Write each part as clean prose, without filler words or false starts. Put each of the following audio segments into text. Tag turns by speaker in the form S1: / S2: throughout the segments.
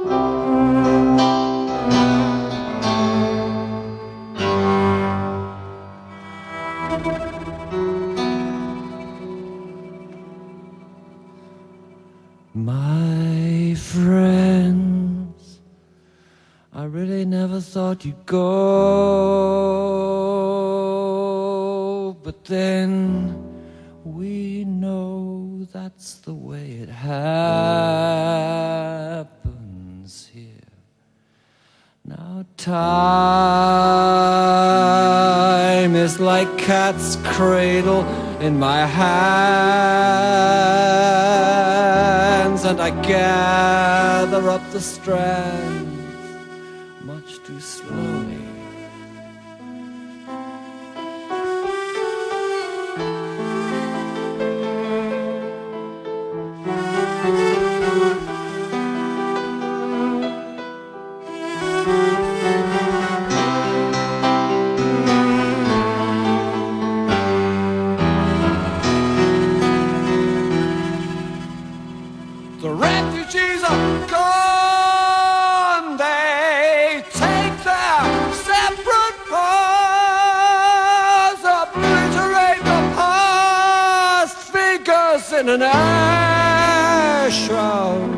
S1: My friends, I really never thought you'd go, but then we know that's the way it happens here. Now time is like cat's cradle in my hands, and I gather up the strands much too slowly. The refugees are gone, they take their separate paths, obliterate the past, figures in an air shroud.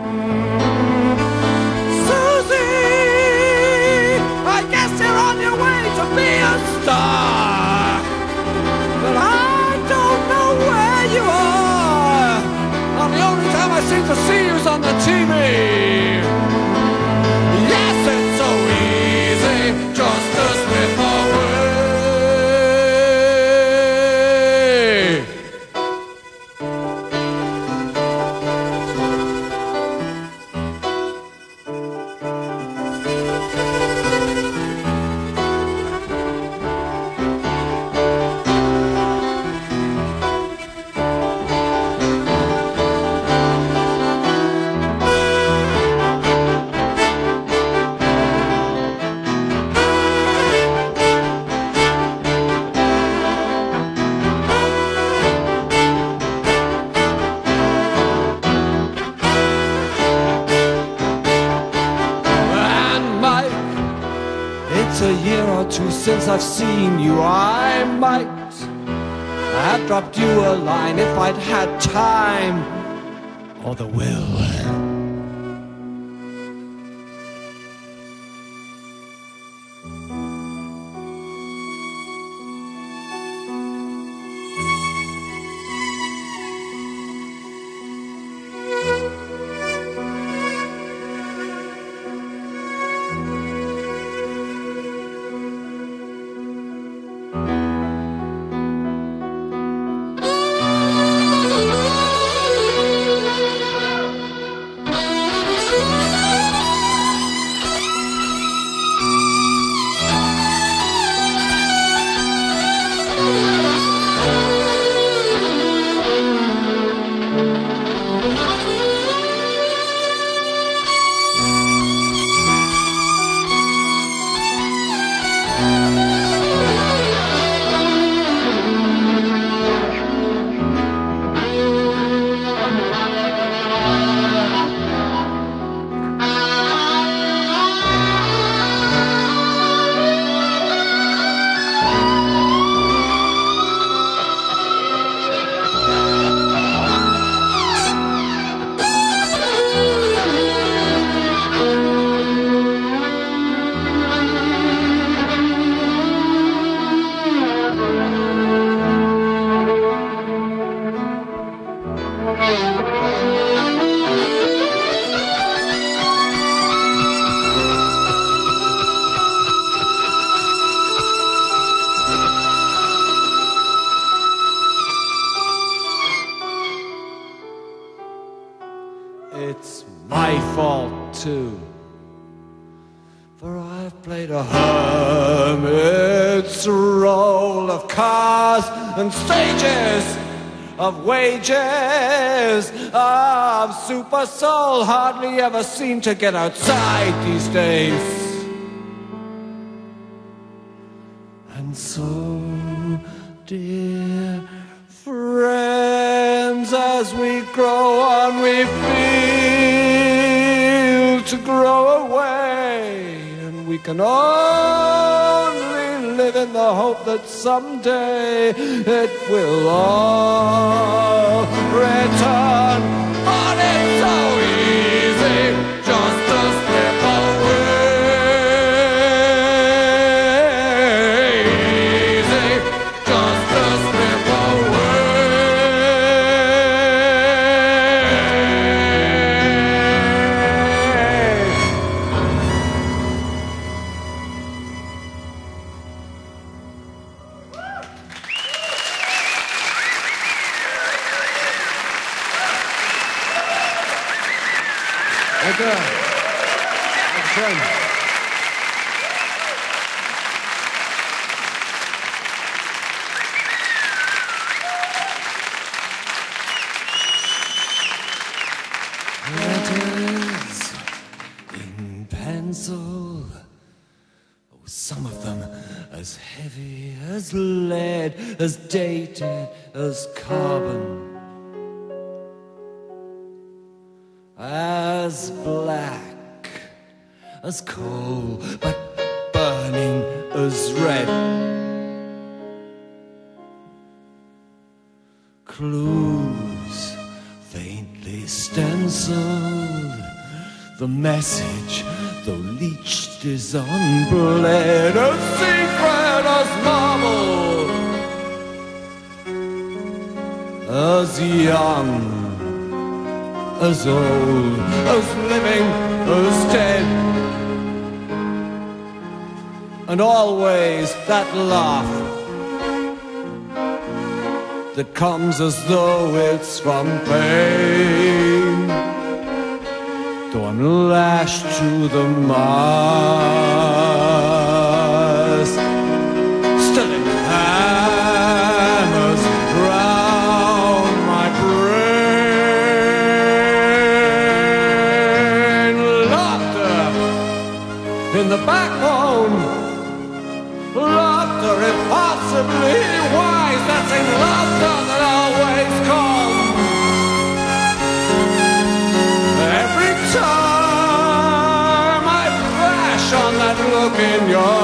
S1: Susie, I guess you're on your way to be a star, but I don't know where you are. The only time I seem to see you's on the TV. Yes, it's so easy just to slip away. It's a year or two since I've seen you. I might have dropped you a line if I'd had time or the will. It's my fault too, for I've played a hermit's role of cars and stages, of wages, of super soul. Hardly ever seem to get outside these days. And so, dear friends, as we grow on, we feel to grow away, and we can only live in the hope that someday it will all return. But it's so easy just to slip away. Easy just to slip away. Thank you. Thank you. Letters in pencil, oh, some of them as heavy as lead, as dated as carbon, as black as coal, but burning as red. Clues faintly stenciled, the message, though leached, is unbled, as secret as marble, as young, as old, as living, as dead. And always that laugh that comes as though it's from pain, though I'm lashed to the mast, still it hammers round my brain. Laughter in the backbone, laughter impossibly wise, that's in laughter that always comes. Every time I flash on that look in your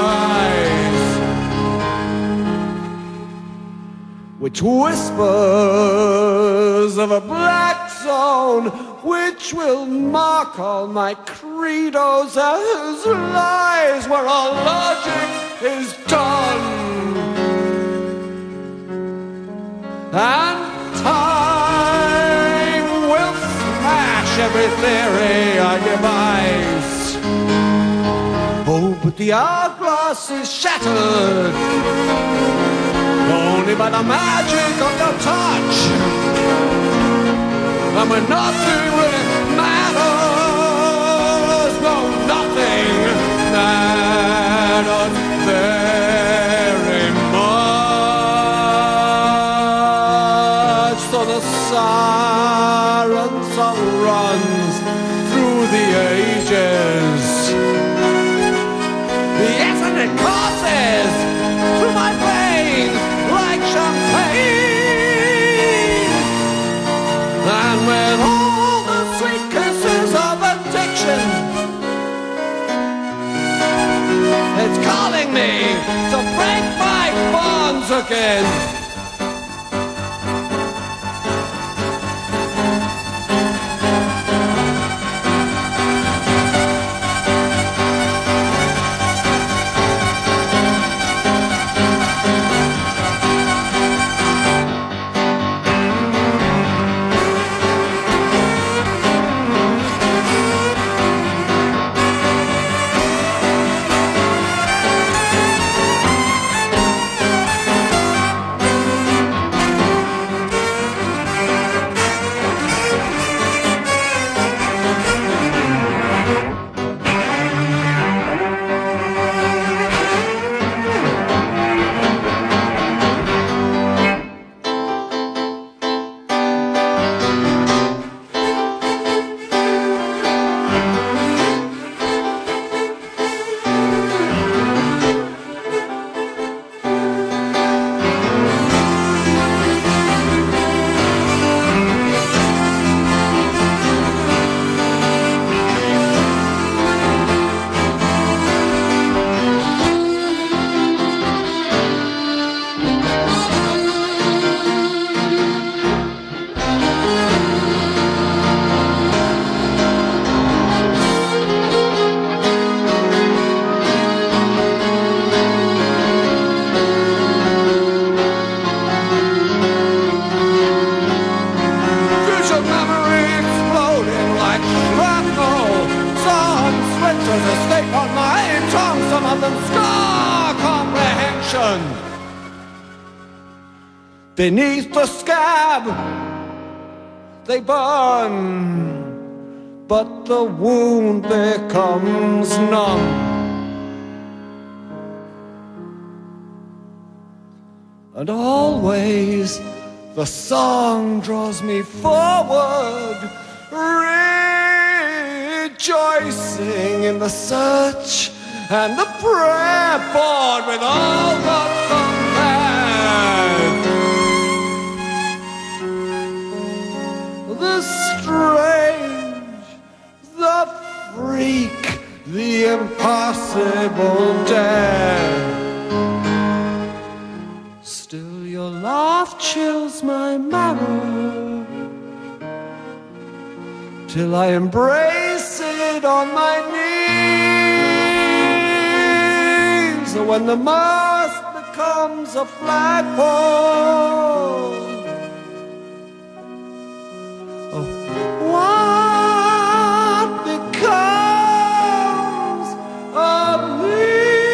S1: eyes, which whispers of a black zone, which will mark all my credos as lies, where all logic is done, and time will smash every theory I devise. Oh, but the hourglass is shattered only by the magic of your touch, and when nothing really matters, no, nothing matters very much. So the siren song runs through the ages. Yes, and it courses through my veins like champagne. And with all the sweet kisses of addiction, it's calling me to break my bonds again. answers escape on my tongue, some of them scar comprehension. Beneath the scab, they burn, but the wound becomes numb. And always the song draws me forward, rejoicing in the search and the prayer board with all God's compared. The strange, the freak, the impossible dare. Still your laugh chills my marrow, till I embrace it on my knees. When the mast becomes a flagpole, oh, what becomes of me?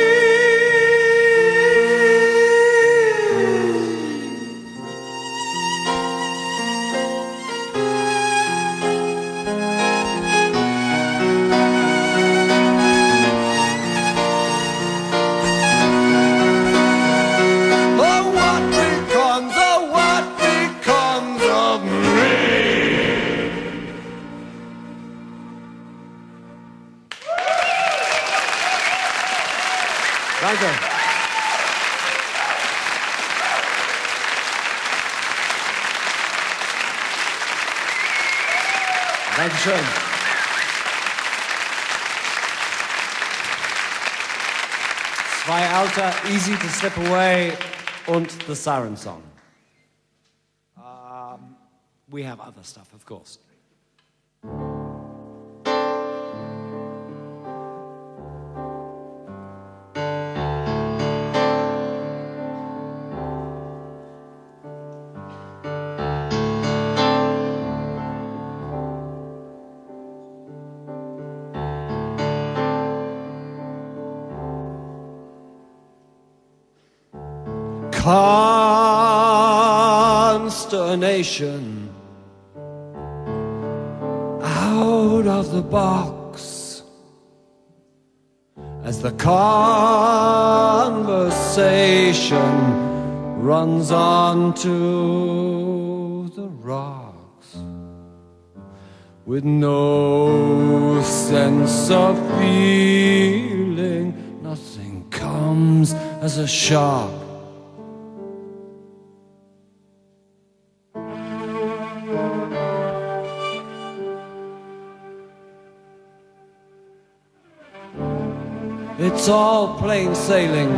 S1: Danke. Dankeschön. Zwei Alter, Easy to Slip Away und The Siren Song. We have other stuff, of course. Consternation out of the box as the conversation runs on to the rocks with no sense of feeling. Nothing comes as a shock. It's all plain sailing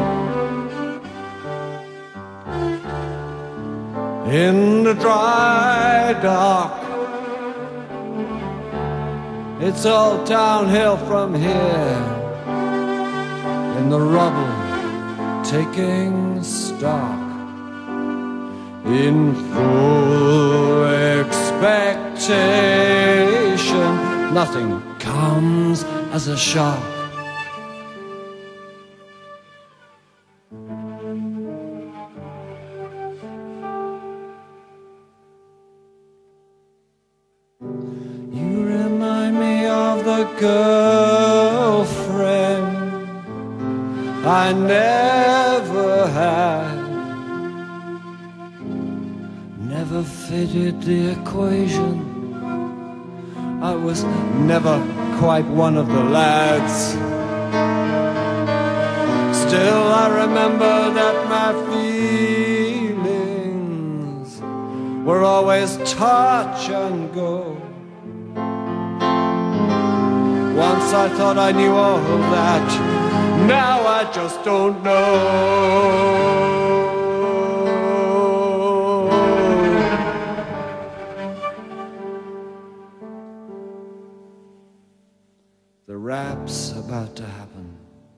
S1: in the dry dock. It's all downhill from here in the rubble, taking stock in full expectation. Nothing comes as a shock. Girlfriend I never had, never fitted the equation. I was never quite one of the lads. Still I remember that my feelings were always touch and go. Once I thought I knew all that, now I just don't know. The rap's about to happen.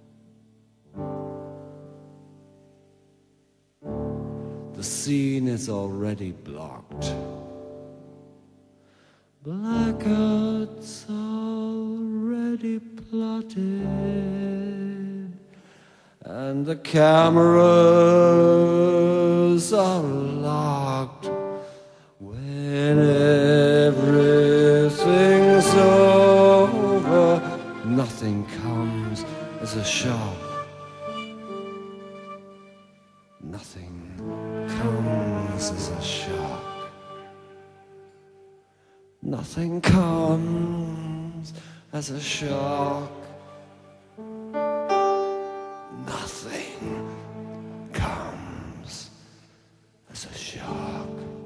S1: The scene is already blocked. Blackguards already plotted, and the cameras are locked. When everything's over, nothing comes as a shock. Nothing comes as a shock. Nothing comes as a shock. Nothing comes as a shock.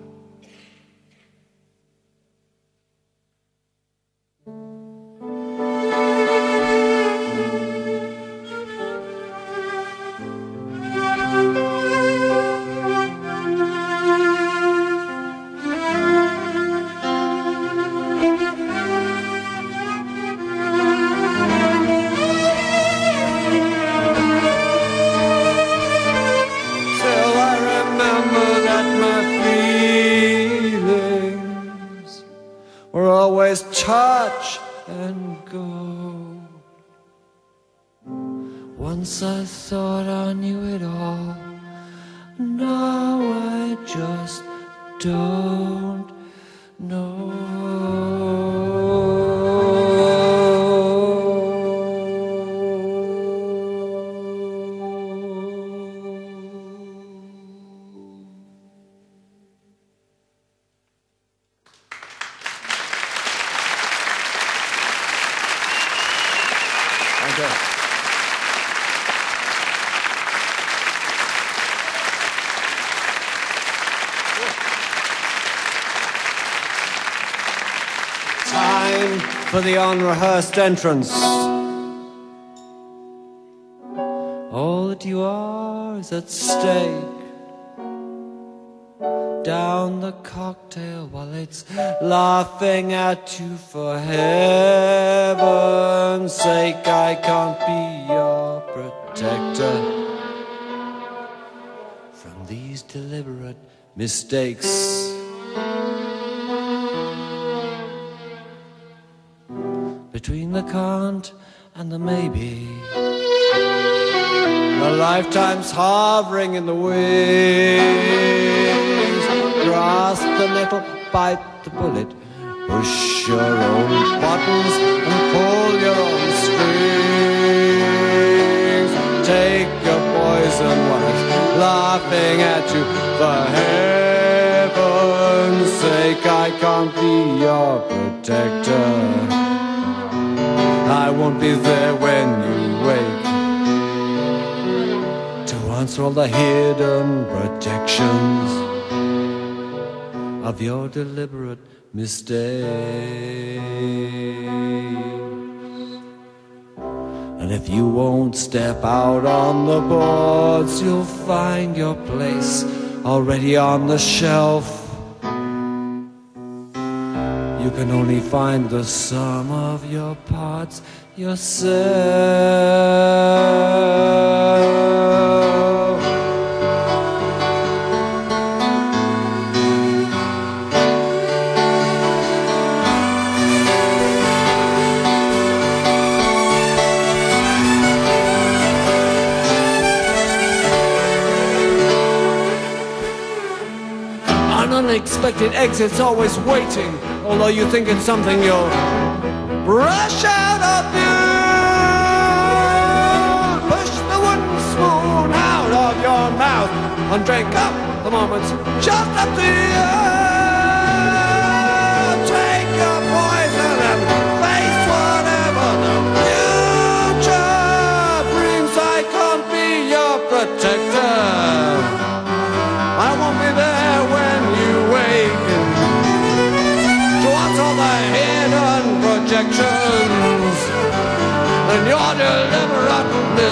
S1: Touch and go. Once I thought I knew it all. Now I just don't know. Time for the unrehearsed entrance. All that you are is at stake. Down the cocktail while it's laughing at you. For heaven's sake, I can't be your protector from these deliberate mistakes. Between the can't and the maybe, a lifetime's hovering in the wings. Grasp the nettle, bite the bullet, push your own buttons and pull your own strings. Take your poison while it's laughing at you. For heaven's sake, I can't be your protector. I won't be there when you wake to answer all the hidden projections of your deliberate mistakes. And if you won't step out on the boards, you'll find your place already on the shelf. You can only find the sum of your parts yourself. An unexpected exit's always waiting. Although you think it's something you'll brush out of you. Push the wooden spoon out of your mouth and drink up the moments just up to you. Take your poison and face whatever the future brings. I can't be your protector. I won't be there when you waken. All the hidden projections and your deliberate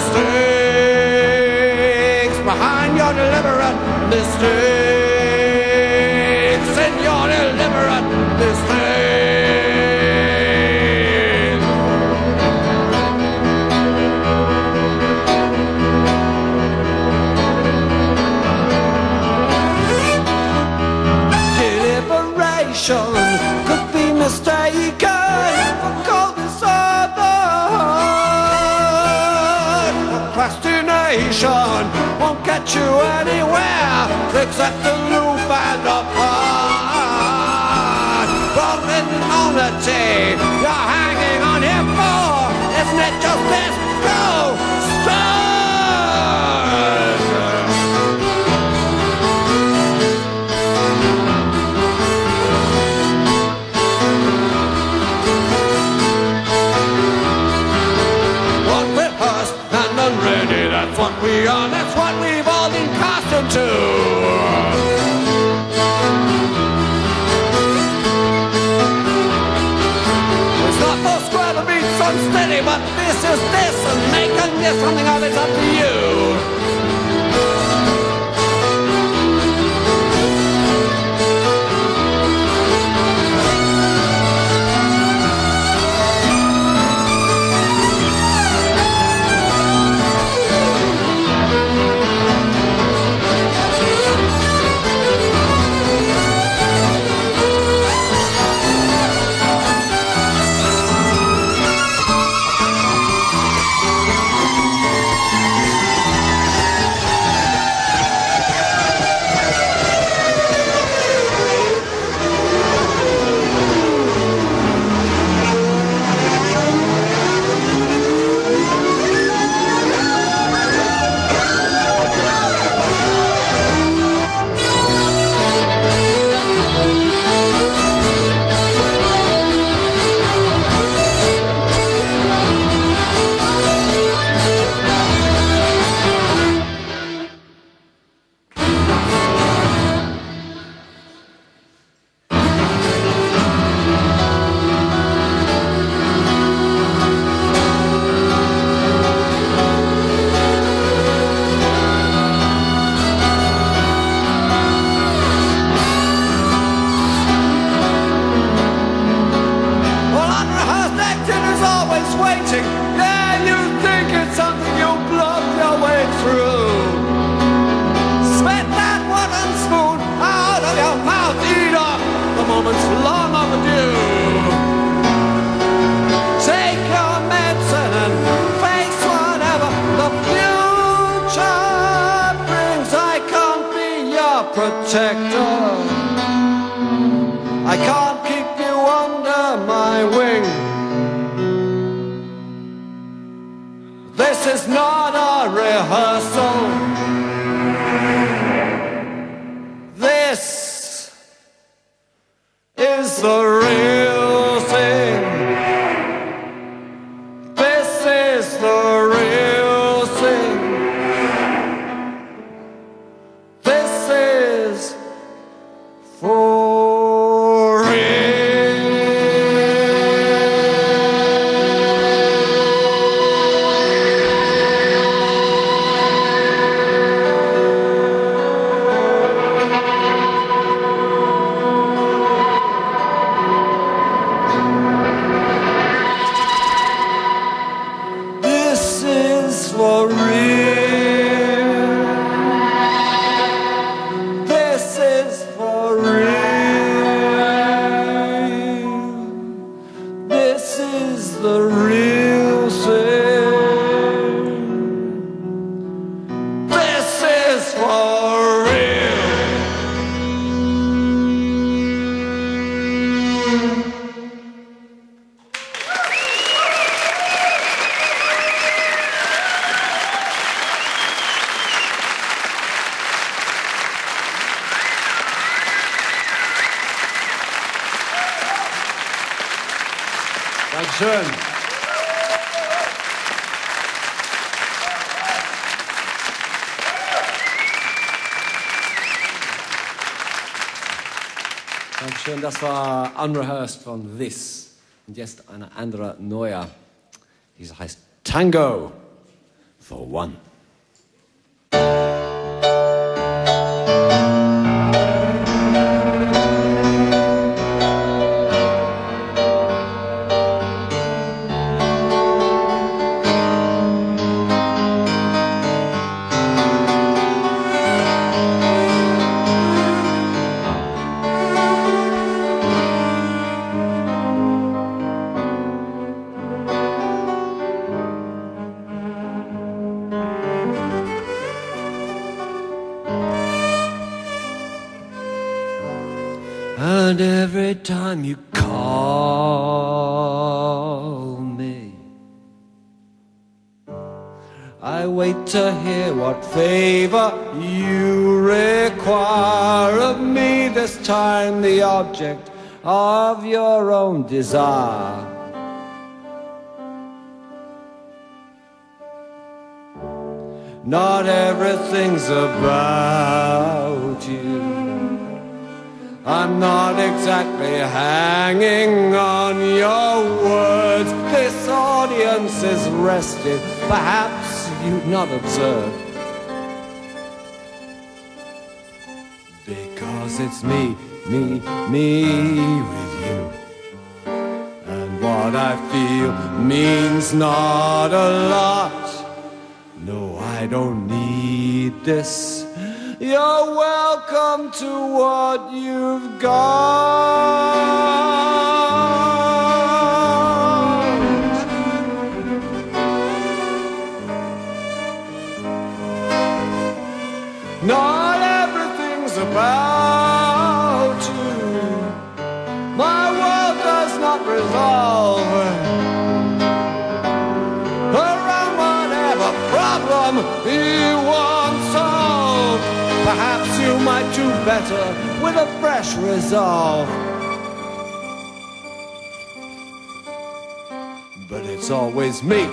S1: mistakes. Behind your deliberate mistakes, in your deliberate mistakes. Deliberation could be mistaken for coldness of the heart. sensation won't get you anywhere except the loop and the part. Rolling on the tea you're hanging on here for, isn't it just this? Go stars! Unready, that's what we are, that's what we've all been accustomed to. It's not for square to be unsteady, but this is this, and making this something of it's up to you. Protector, I can't keep you under my wing. This is not a rehearsal. This is the real thing. This is the real thing. For this is for real. The real thing. This is for real. Dankeschön. Dankeschön, das war Unrehearsed von This. Und jetzt eine andere neue. Diese heißt Tango for One. And every time you call me, I wait to hear what favor you require of me. This time the object of your own desire. Not everything's about you. I'm not exactly hanging on your words. This audience is rested. Perhaps you've not observed. Because it's me with you. And what I feel means not a lot. No, I don't need this. You're welcome to what you've got. Not everything's about you. My world does not revolve around whatever problem you want solved. Perhaps you might do better with a fresh resolve. But it's always me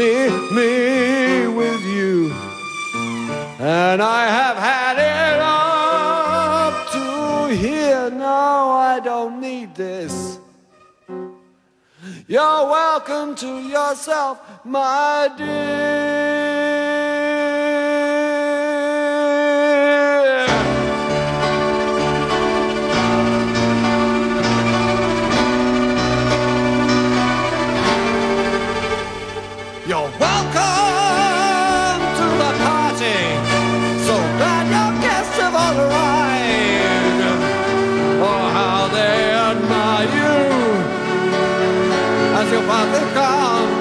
S1: with you. And I have had it up to here. No, I don't need this. You're welcome to yourself, my dear. You're welcome to the party. So glad your guests have all arrived. Oh, how they admire you as your father comes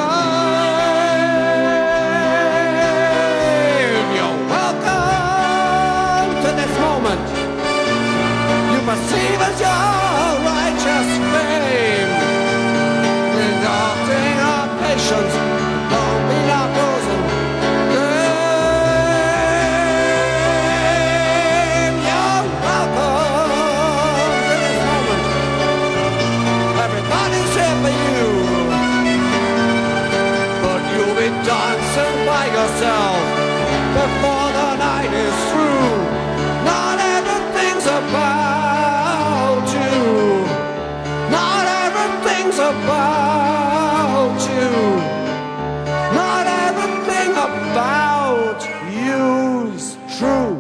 S1: inside. You're welcome to this moment. You perceive as your righteous fame. Exalting our patience. Dancing by yourself before the night is through. Not everything's about you. Not everything's about you. Not everything about you's true.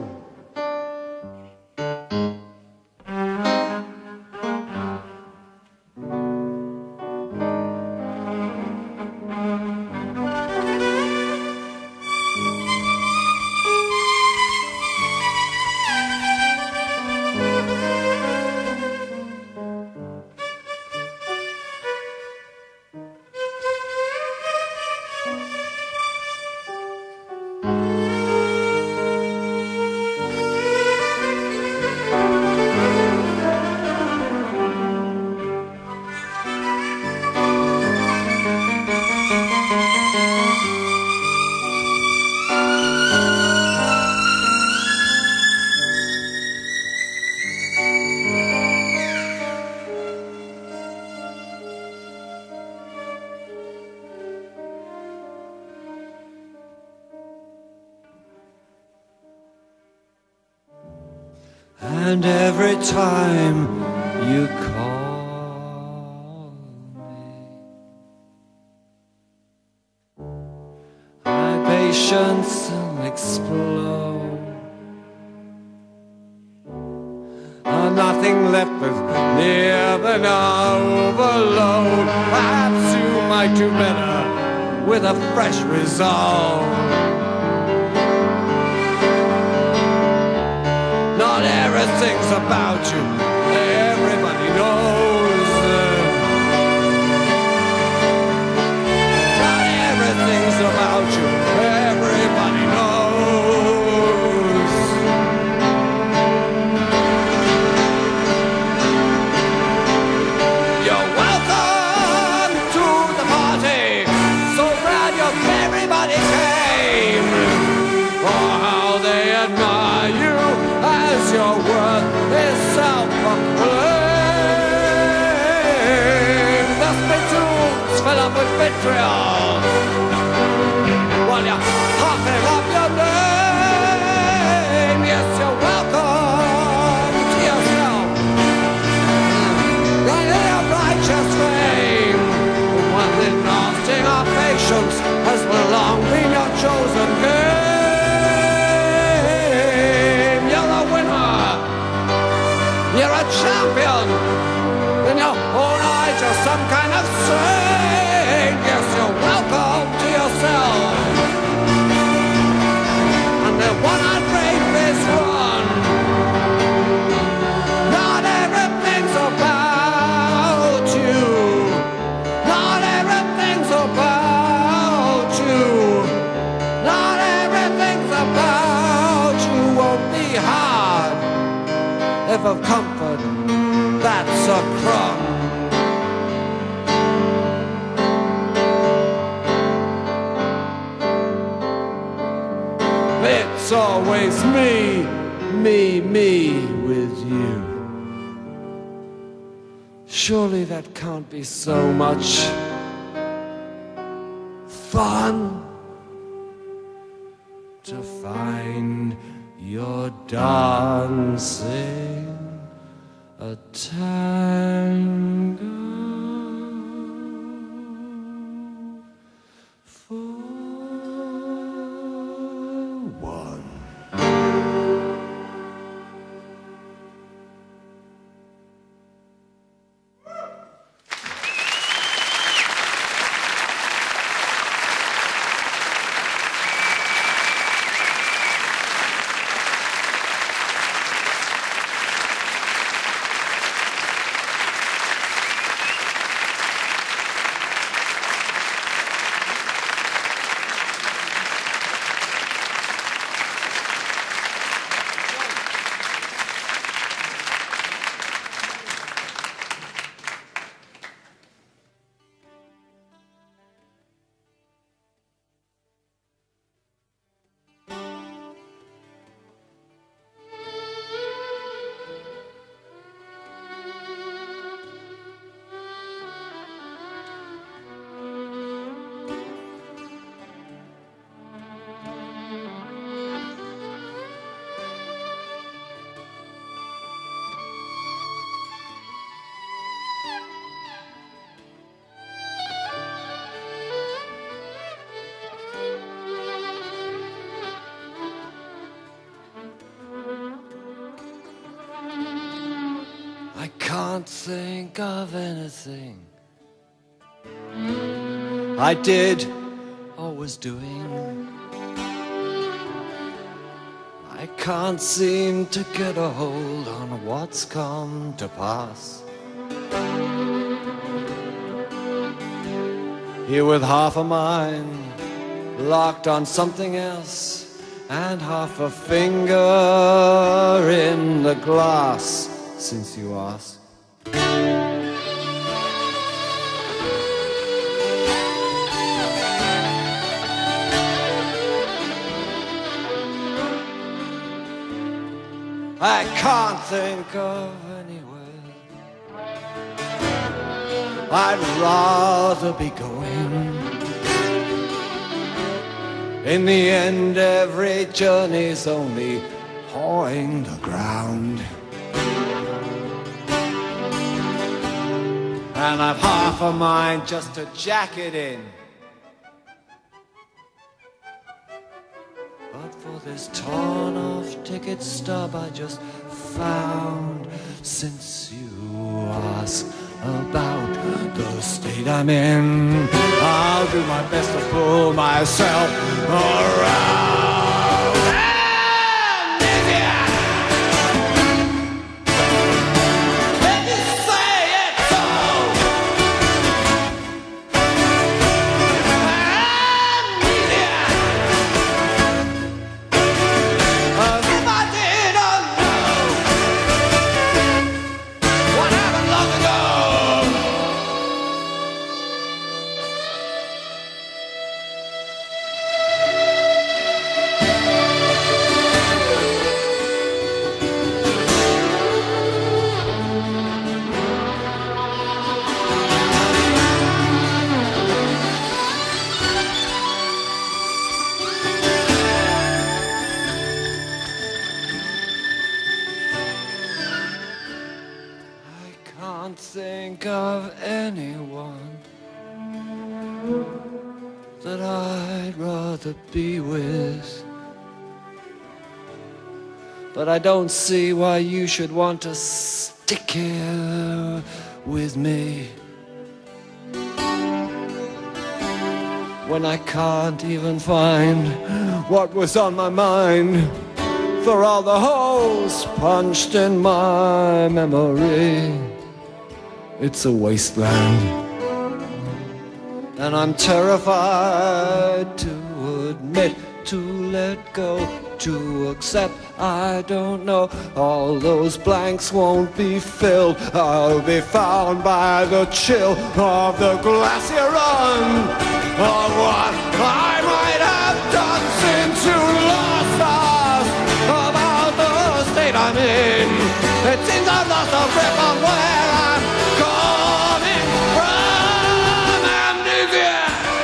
S1: And every time you call me, my patience will explode. I'm nothing left but near an overload. Perhaps you might do better with a fresh resolve. Not everything's about you, everybody knows. Not everything's about you, everybody knows. fill up with vitriol while you're huffing up your name. Yes, you're welcome to yourself. Right in your righteous fame. One in lasting our patience has long been your chosen game. You're a winner. You're a champion. In your own eyes, you're some kind of saint. Yes, you're welcome to yourself. And the one-eyed brave is one. Not everything's about you. Not everything's about you. Not everything's about you. Won't be hard if of comfort that's a crumb. It's always me with you. Surely that can't be so much fun to find you're dancing a tango for one. I can't think of anything I did or was doing. I can't seem to get a hold on what's come to pass. Here with half a mind locked on something else and half a finger in the glass, since you ask. I can't think of anywhere I'd rather be going. In the end, every journey's only pawing the ground. And I've half a mind just to jack it in. But for this torn off ticket stub I just found, since you ask about the state I'm in, I'll do my best to pull myself around. think of anyone that I'd rather be with. But I don't see why you should want to stick here with me when I can't even find what was on my mind for all the holes punched in my memory. It's a wasteland, and I'm terrified to admit, to let go, to accept. I don't know, all those blanks won't be filled. I'll be found by the chill of the glacier run, of what I might have done since you lost us, about the state I'm in. It seems I've lost a grip on where I'm coming from. Amnesia.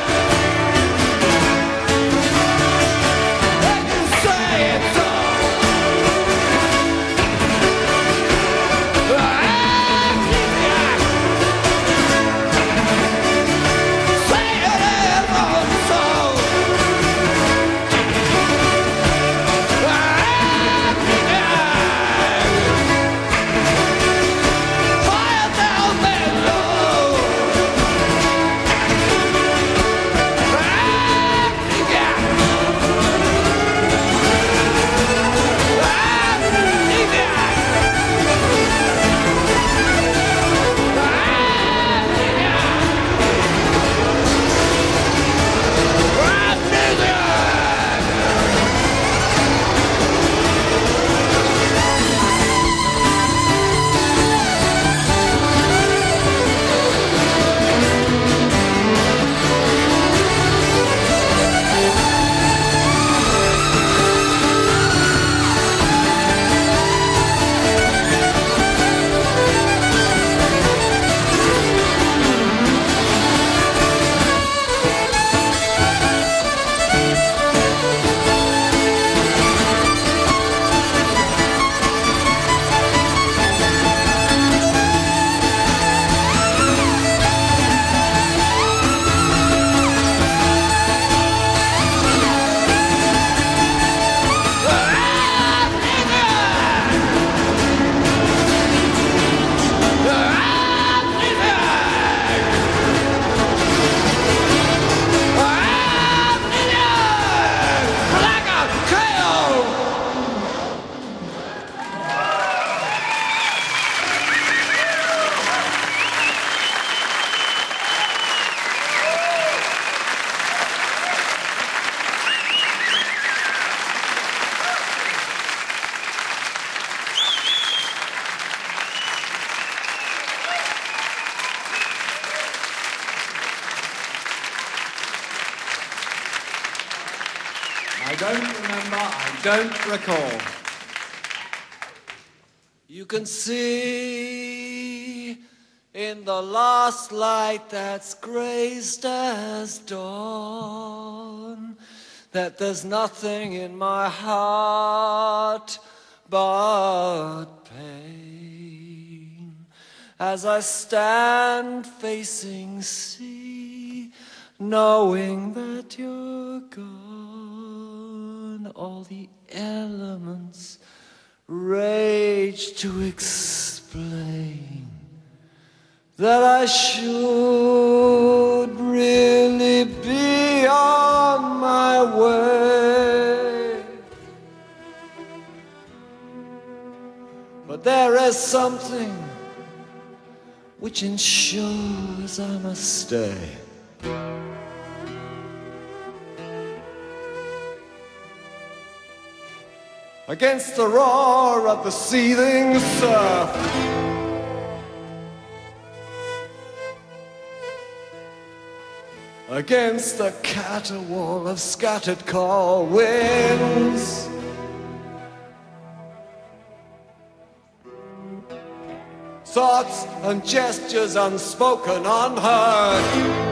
S1: They can say it's so.
S2: I don't remember, I don't recall.
S1: You can see in the last light that's grazed as dawn that there's nothing in my heart but pain as I stand facing sea, knowing that you're gone. All the elements rage to explain that I should really be on my way. But there is something which ensures I must stay. Against the roar of the seething surf, against the caterwaul of scattered cold winds, thoughts and gestures unspoken, unheard.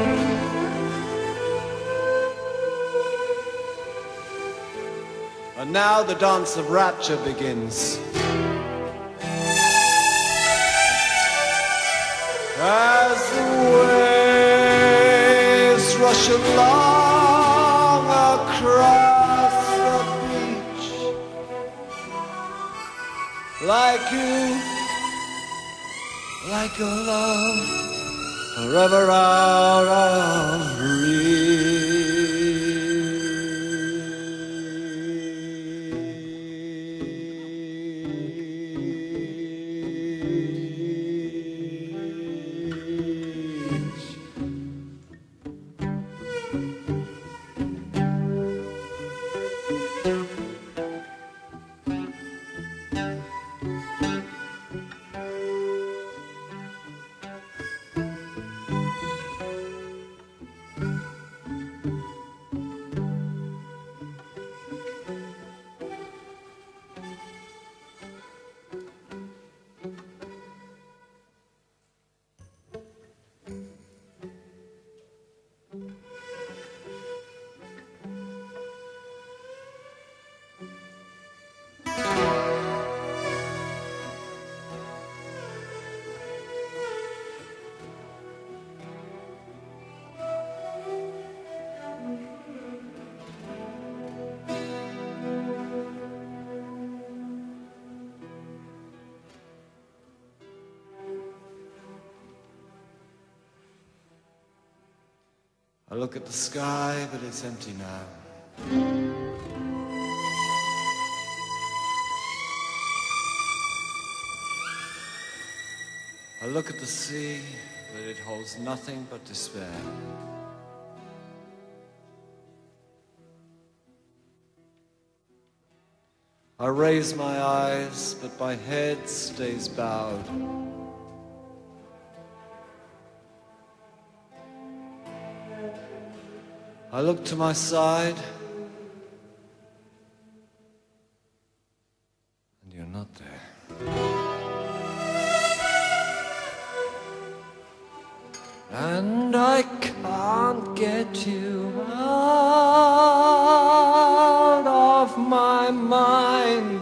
S1: And now the dance of rapture begins. as the waves rush along across the beach, like you, like a love forever out of reach. I look at the sky, but it's empty now. I look at the sea, but it holds nothing but despair. I raise my eyes, but my head stays bowed. I look to my side, and you're not there. And I can't get you out of my mind.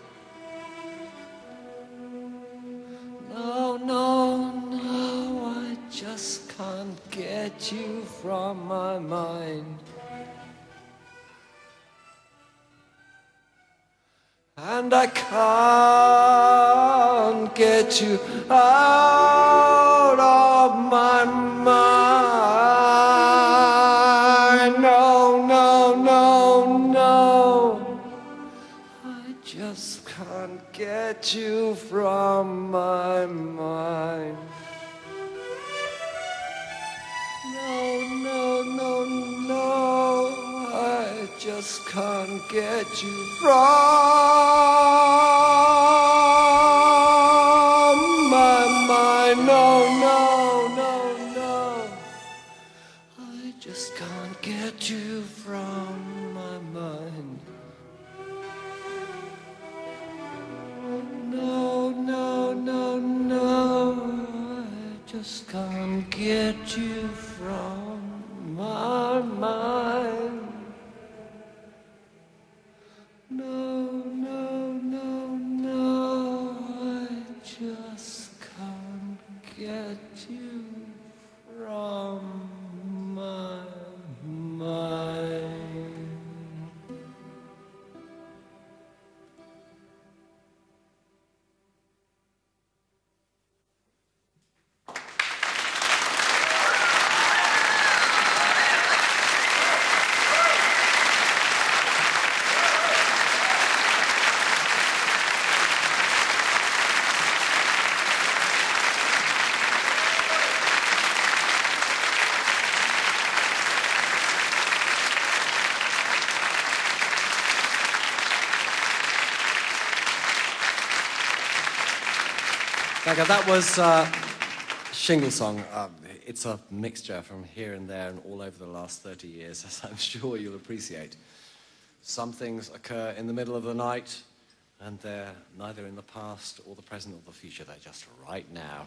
S1: No, no, no, I just can't get you from my mind. And I can't get you out of my mind. No, no, no, no, I just can't get you from my mind. No, no, no, no, I just can't get you from my mind. No, no, no, no, I just can't get you from my mind. No, no, no, no, I just can't get you from my mind. No, no, no, no, I just can't get you from my mind. That was Shingle Song. It's a mixture from here and there and all over the last 30 years, as I'm sure you'll appreciate. Some things occur in the middle of the night, and they're neither in the past or the present or the future. They're just right now.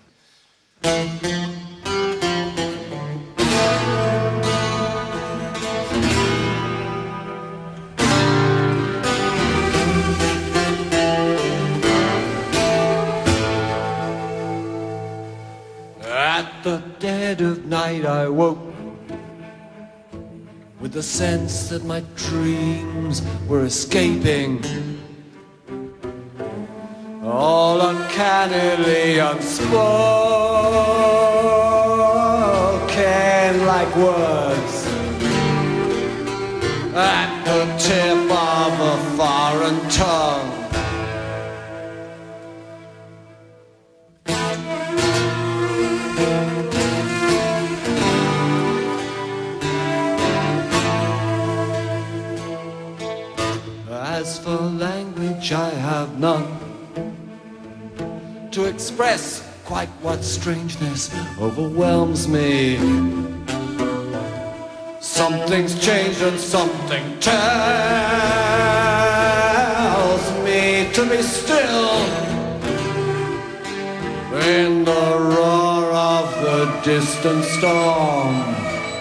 S1: At with the sense that my dreams were escaping, all uncannily unspoken like words at the tip of a foreign tongue. As for language, I have none to express quite what strangeness overwhelms me. Something's changed and something tells me to be still in the roar of the distant storm.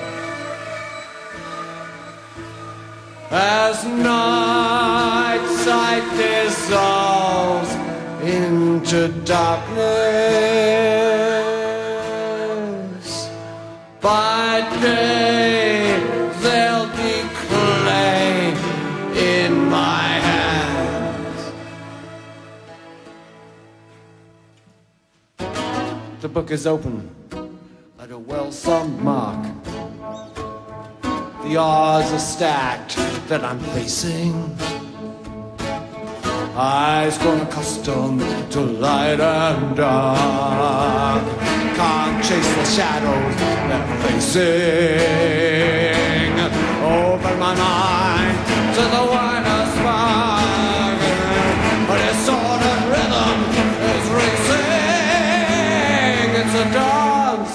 S1: As night sight dissolves into darkness, by day there'll be clay in my hands. The book is open at a well-summed mark. The odds are stacked that I'm facing. Eyes grown accustomed to light and dark, can't chase the shadows they're facing. Open my mind to the wider spark, but its ordered rhythm is racing. It's a dance,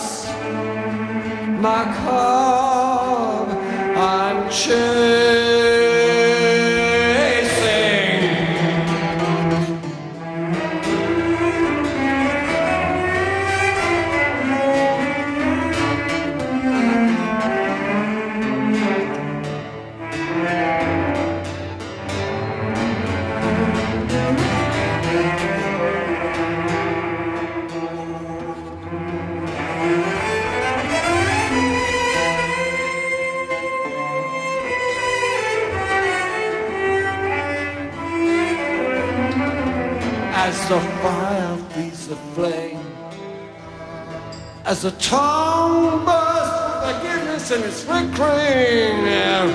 S1: macabre, I'm chasing. As the fire feeds the flame, as the tongue bursts with forgiveness in its flickering,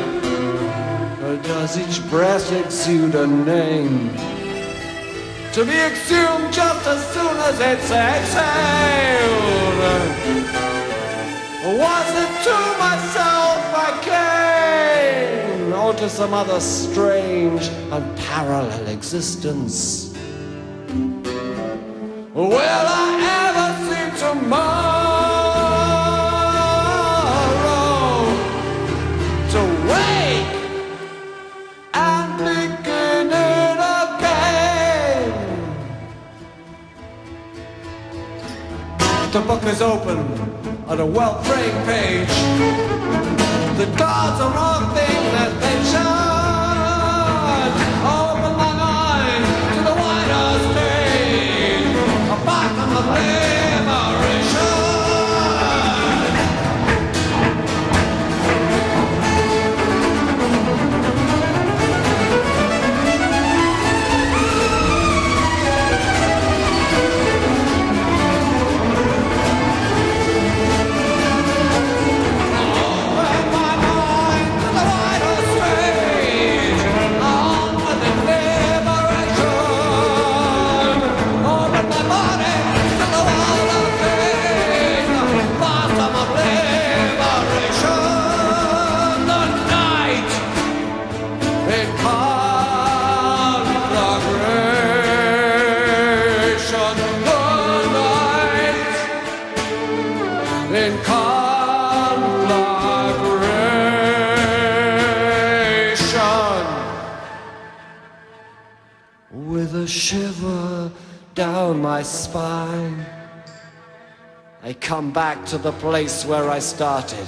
S1: does each breath exude a name, to be exhumed just as soon as it's exhaled? Was it to myself I came, or to some other strange, unparalleled existence? Will I ever see tomorrow to wake and begin it again? The book is open on a well-framed page. The gods are all things as they shine. Open my mind to the wider stage, a bottom of liberation. In conflagration, with a shiver down my spine, I come back to the place where I started.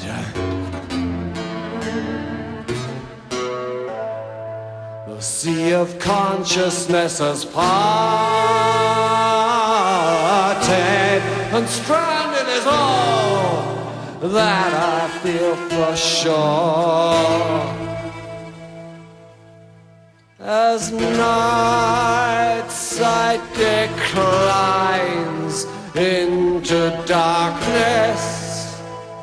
S1: The sea of consciousness has parted, and stranded is all that I feel for sure. As night sight declines into darkness,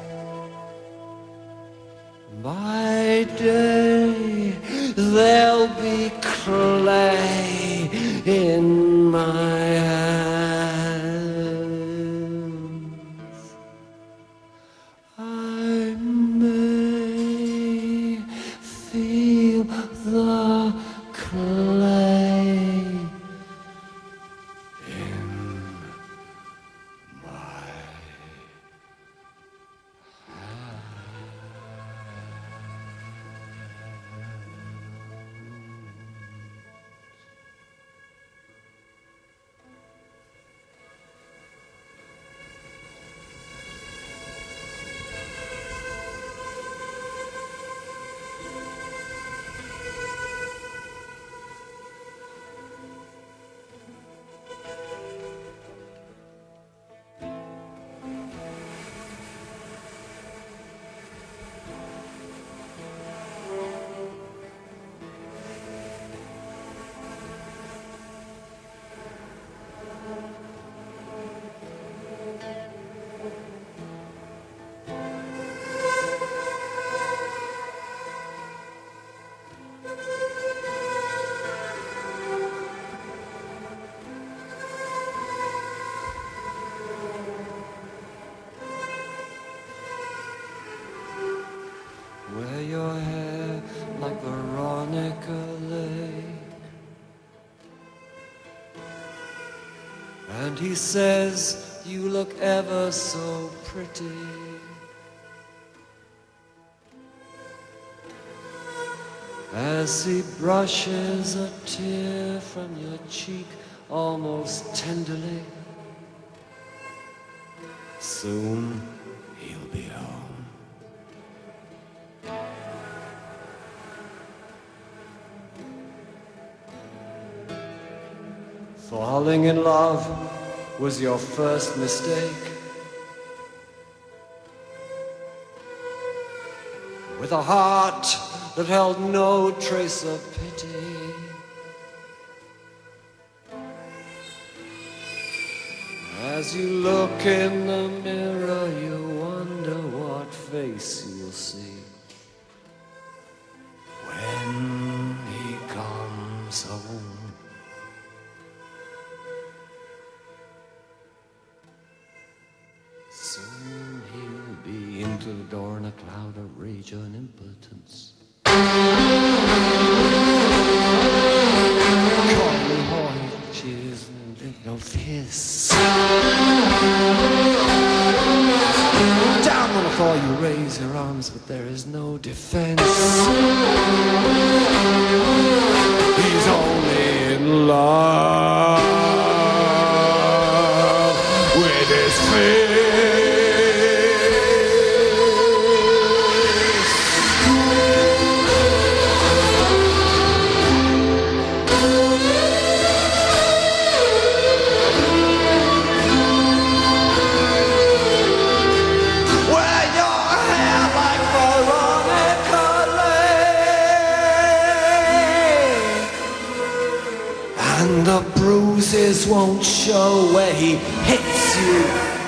S1: by day there'll be clay in my hands. I may feel the clay in my wear your hair like Veronica Lake. And he says, you look ever so pretty. As he brushes a tear from your cheek almost tenderly, soon he'll be home. Falling in love was your first mistake. With a heart that held no trace of pity. As you look in the mirror, you wonder what face you'll see when he comes home. Soon he'll be into the door in a cloud of rage and impotence. Call me horny, cheers and drink no fists. Down on the floor you raise your arms, but there is no defense. He's only in love with his fist. And the bruises won't show where he hits you.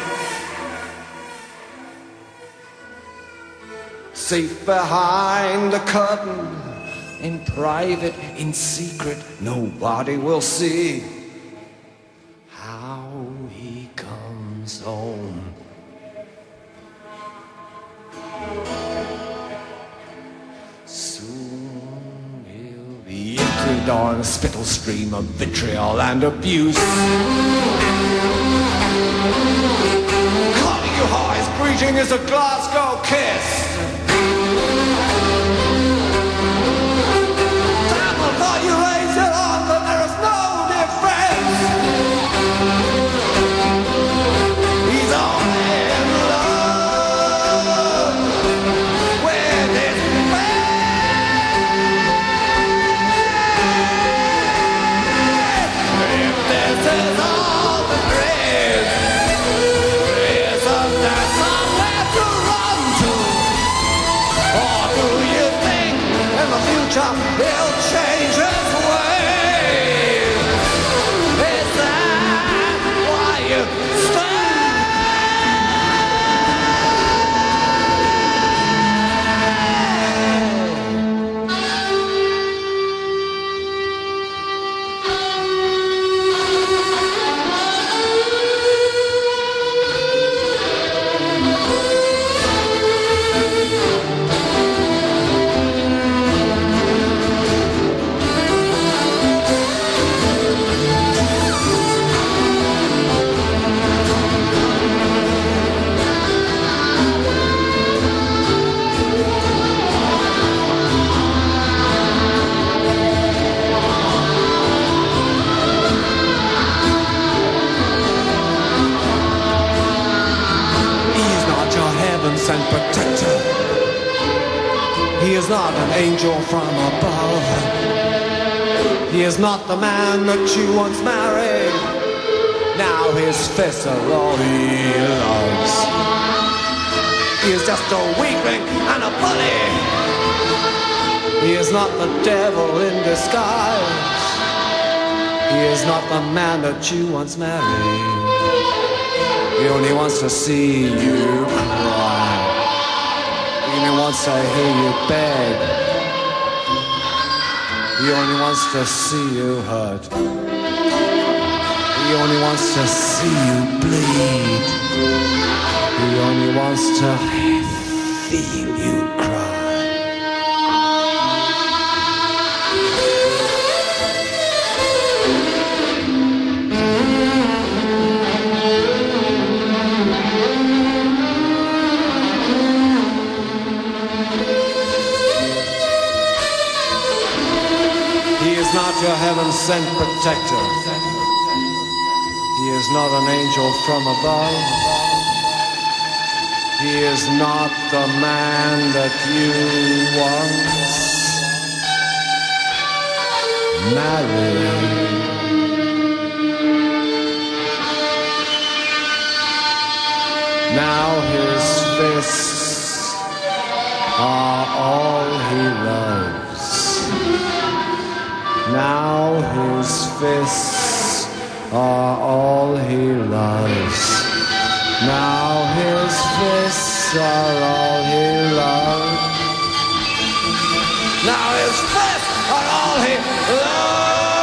S1: Safe behind the curtain, in private, in secret, nobody will see how he comes home. Soon he'll be into the door in a spittle stream of vitriol and abuse. Calling you high, his greeting is a Glasgow kiss. Damn, I thought you raised it on, but there is no difference. He's only in love with his face. If this is all there is, there's somewhere to run. future, he'll change his ways. Is that why you stay? And protector. He is not an angel from above. He is not the man that you once married. Now his fists are all he loves. He is just a weakling and a bully. He is not the devil in disguise. He is not the man that you once married. He only wants to see you cry. He only wants to hear you beg. He only wants to see you hurt. He only wants to see you bleed. He only wants to feel you cry. Not your heaven-sent protector. He is not an angel from above. He is not the man that you once married. Now his fists are all he loves. Now his fists are all he loves. Now his fists are all he loves. Now his fists are all he loves.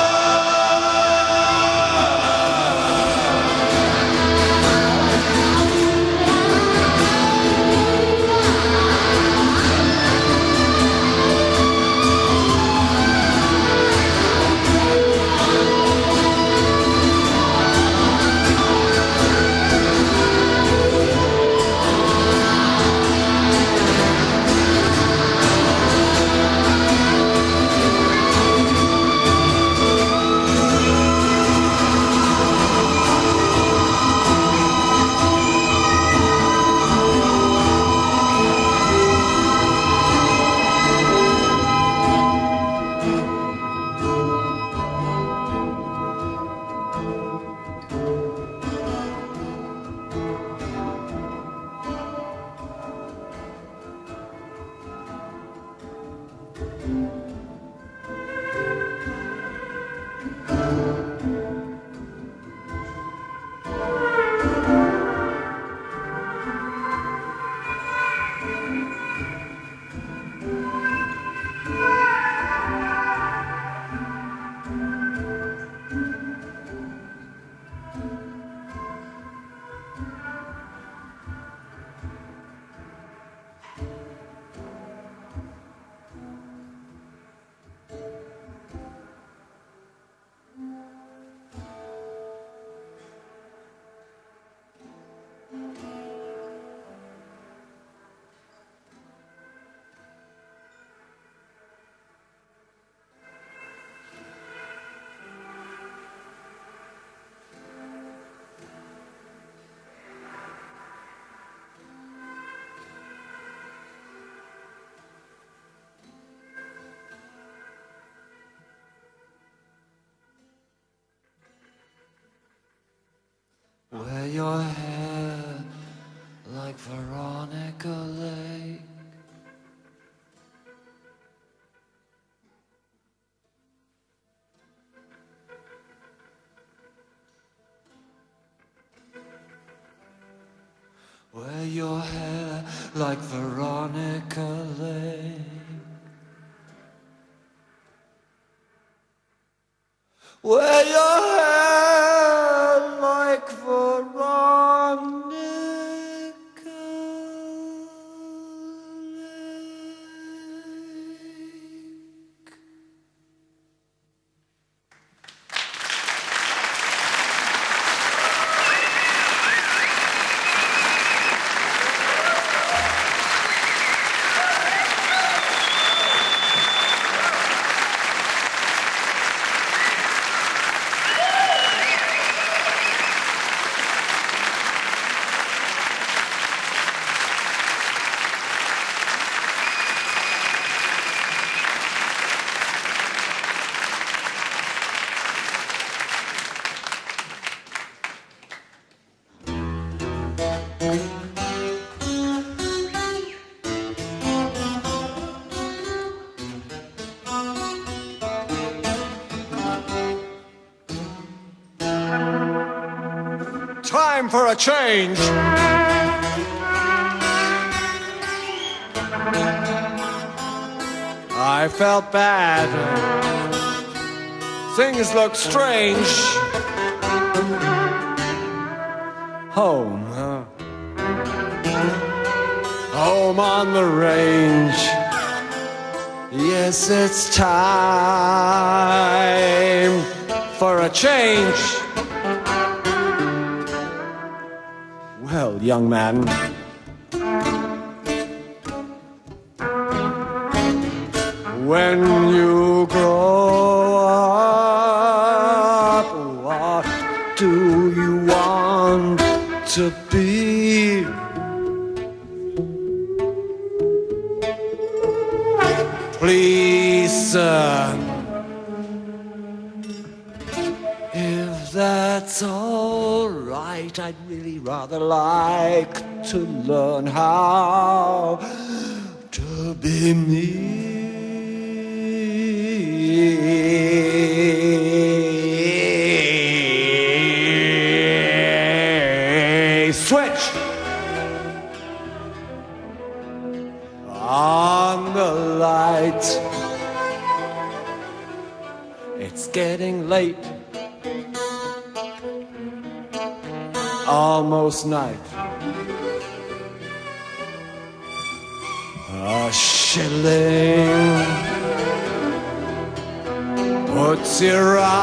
S1: Wear your hair like Veronica Lake. your hair like Veronica Lake. Wear your hair like Veronica Lake. Time for a change. I felt bad. Things look strange. Home, huh? Home on the range. Yes, it's time for a change. Well, young man, when you grow up, what do you want to be? Please, sir, if that's all right, I'd really rather like to learn how to be me. Switch on the light. It's getting late. Almost night. A shilling puts you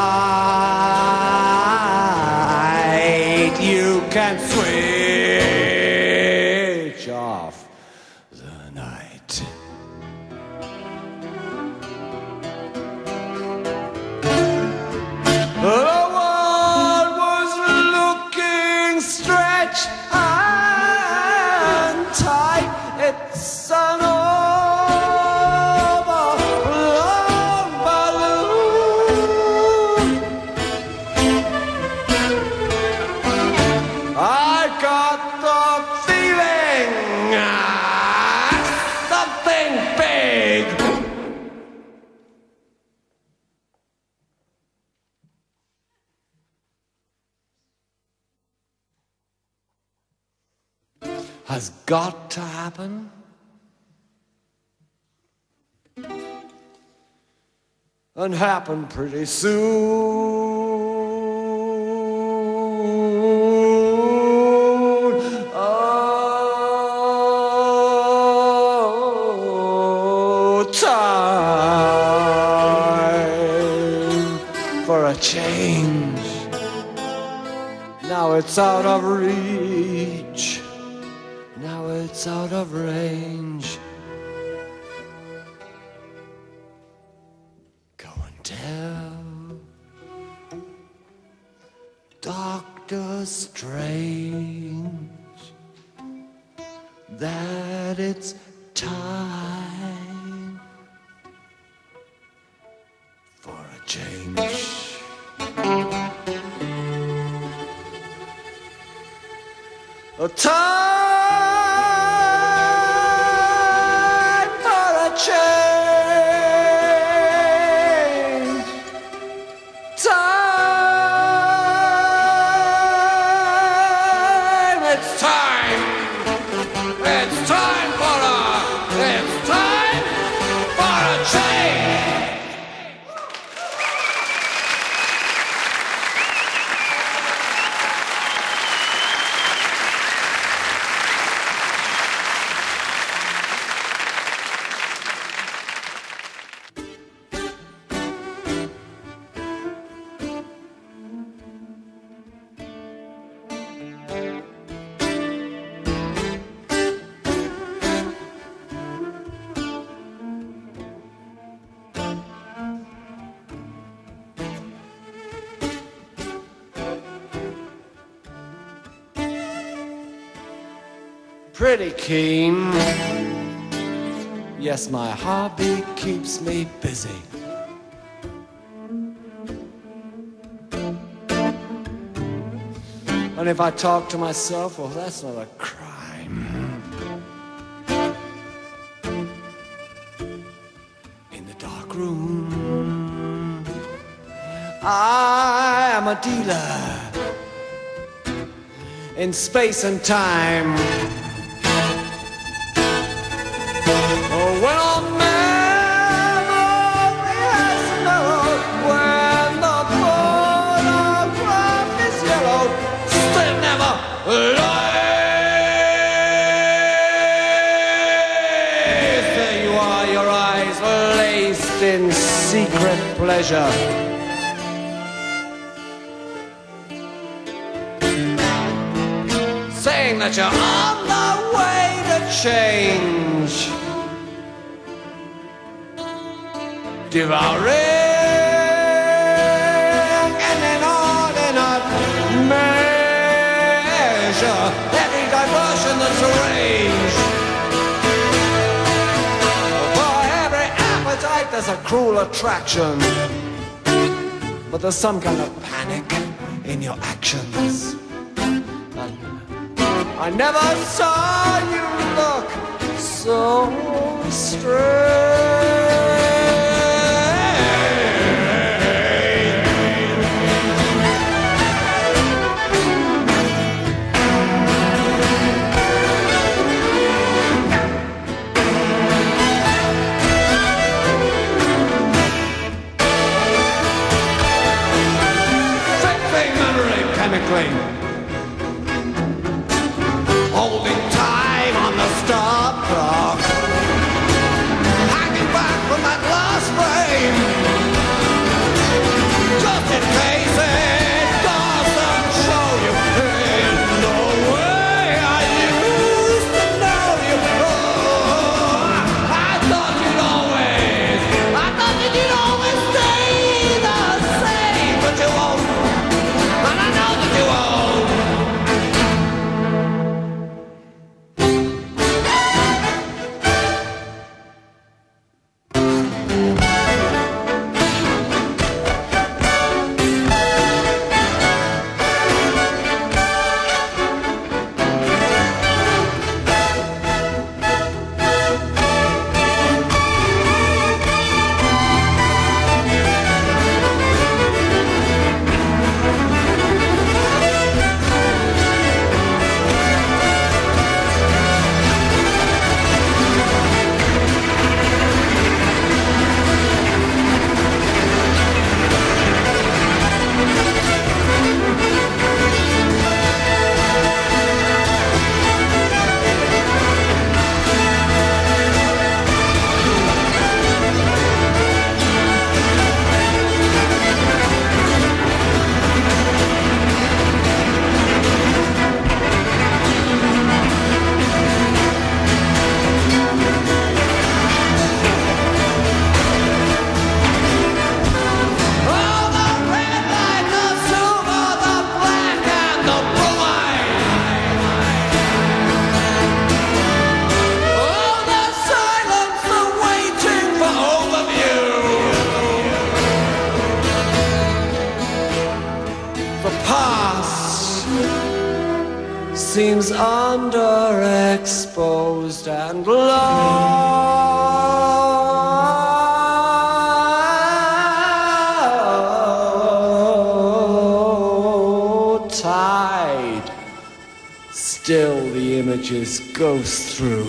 S1: right. You can switch off the night. The world was looking stretched and tight. It's an overblown balloon. I got the feeling something big has got to happen. And happen pretty soon. Oh, time for a change. Now it's out of reach. Now it's out of range. Go and tell Doctor Strange that it's time for a change. A time for a change. Time, it's time pretty keen. Yes, my hobby keeps me busy. And if I talk to myself, well, that's not a crime. In the dark room, I am a dealer in space and time. Oh, when our memory has narrowed, when the photograph is yellowed, still never lies. There you are, your eyes laced in secret pleasure. Saying that you're on the way to change. Devouring and inordinate measure every diversion that's arranged. For every appetite there's a cruel attraction, but there's some kind of panic in your actions. I never saw you look so strange. Fixing memory chemically, holding time on the stop clock, hanging back from that last frame, just in case it doesn't show you in the way I used to know you. Oh, I thought you'd always stay the same, but you won't, and I know that you won't. Seems underexposed and low tide. Still the images ghost through.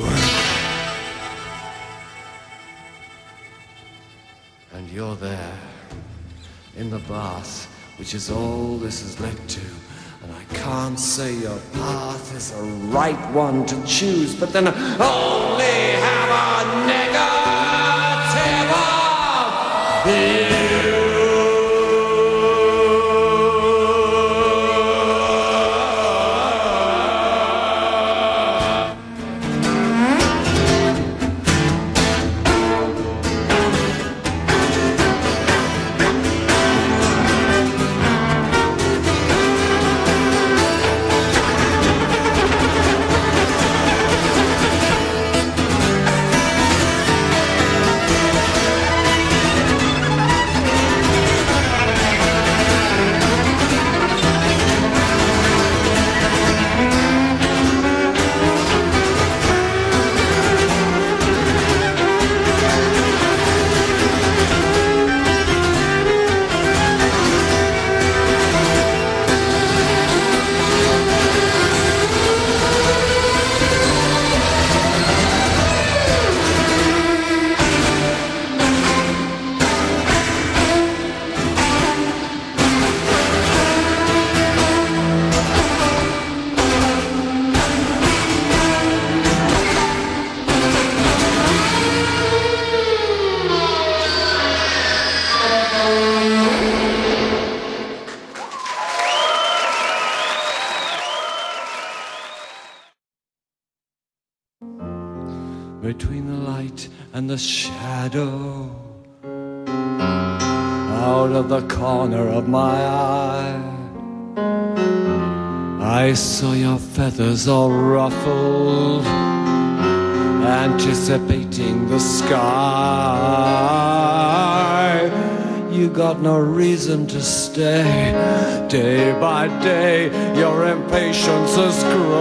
S1: And you're there in the bath, which is all this has led to. And I can't say your path is the right one to choose, but then only have a negative of you. in the shadow. Out of the corner of my eye, I saw your feathers all ruffled, anticipating the sky. You got no reason to stay. Day by day, your impatience has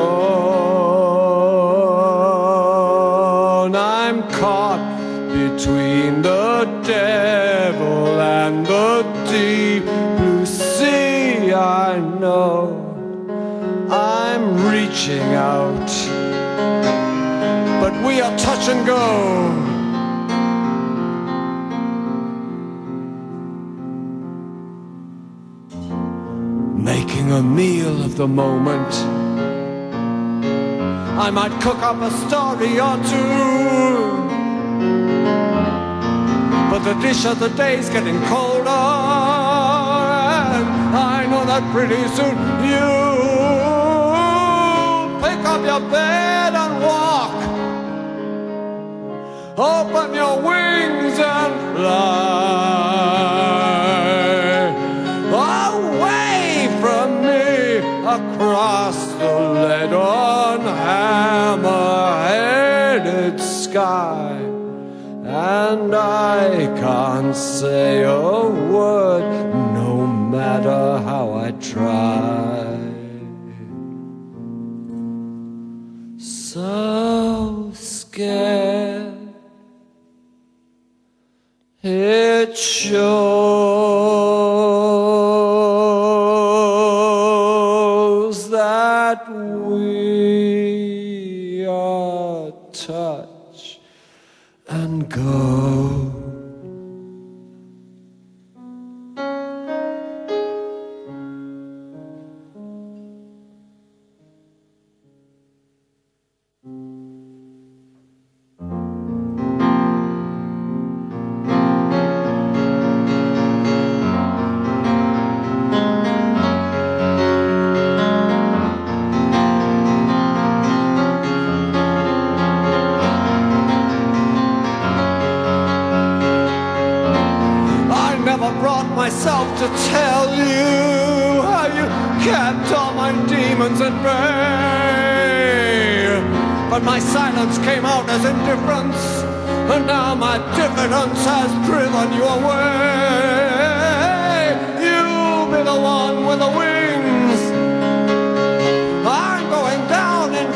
S1: grown. I'm caught between the devil and the deep blue sea. I know I'm reaching out, but we are touch and go. Making a meal of the moment. I might cook up a story or two, but the dish of the day's getting colder, and I know that pretty soon you'll pick up your bed and walk. Open your wings and fly away from me across the lead-on hammer-headed sky. And I can't say a word, no matter how I try. So scared, it shows that we are touch and go. Myself to tell you how you kept all my demons at bay, but my silence came out as indifference, and now my diffidence has driven you away. You'll be the one with the wings. I'm going down in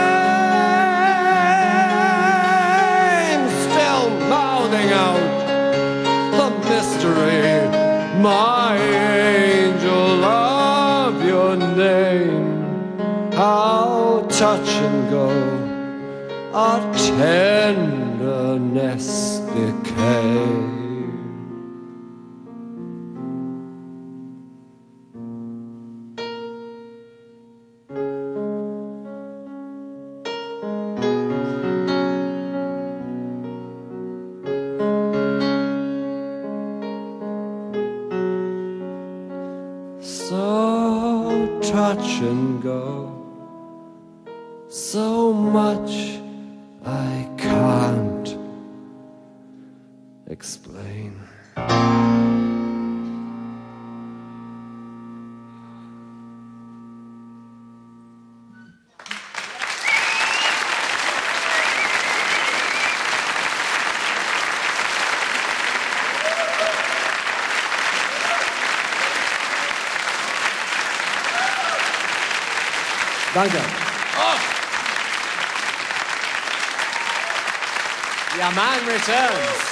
S1: flames, still mouthing out the mystery. My angel of your name, how touch and go our tenderness became. So touch and go, so much I can't explain.
S2: Danke. Oh. Your man returns.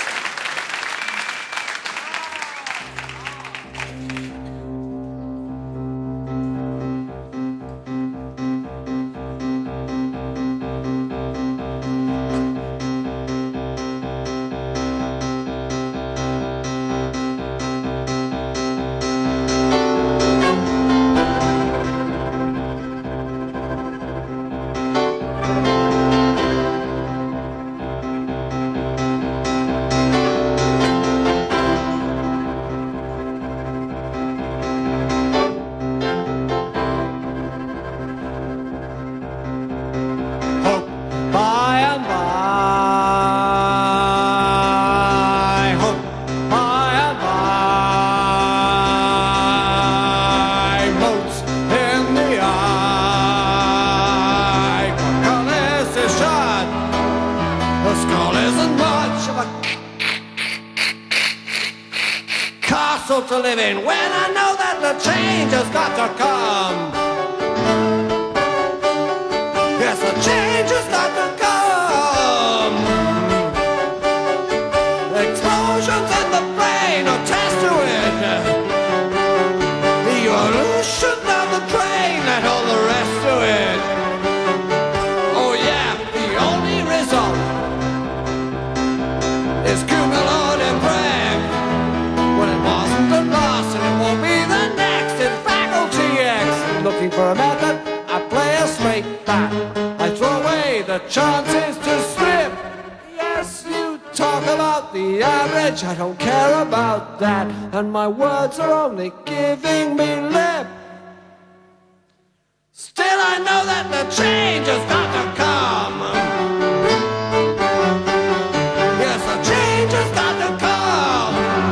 S1: castle to live in when I know that the change has got to come. Yes, the change has got to come. Explosions in the brain attest to it. Evolution down the drain and all the rest to it. Oh yeah, the only result is cumulative break. When it wasn't the last and it won't be the next. In Faculty X, looking for a method, I play a straight back. I throw away the chances to slip. Yes, you talk about the average, I don't care about that. And my words are only giving me lip. Still I know that the change has got to come. Yes, the change has got to come.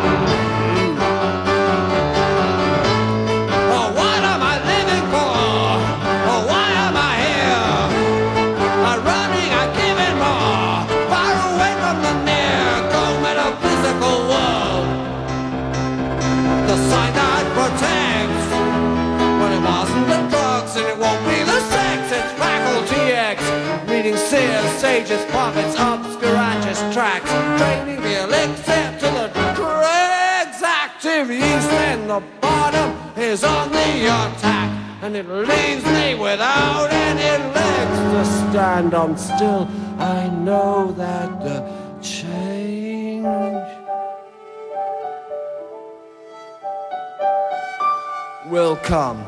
S1: Oh, what am I living for? Oh, why am I here? I'm running, I'm giving more. Far away from the near, go metaphysical world. The cyanide protects. But it wasn't the drugs and it won't be the sex. It's Faculty X. Reading seers, sages, prophets, obscuratus tracks. Draining the elixir to the dregs. Active yeast and the bottom is on the attack. And it leaves me without any legs to stand on still. I know that the change will come.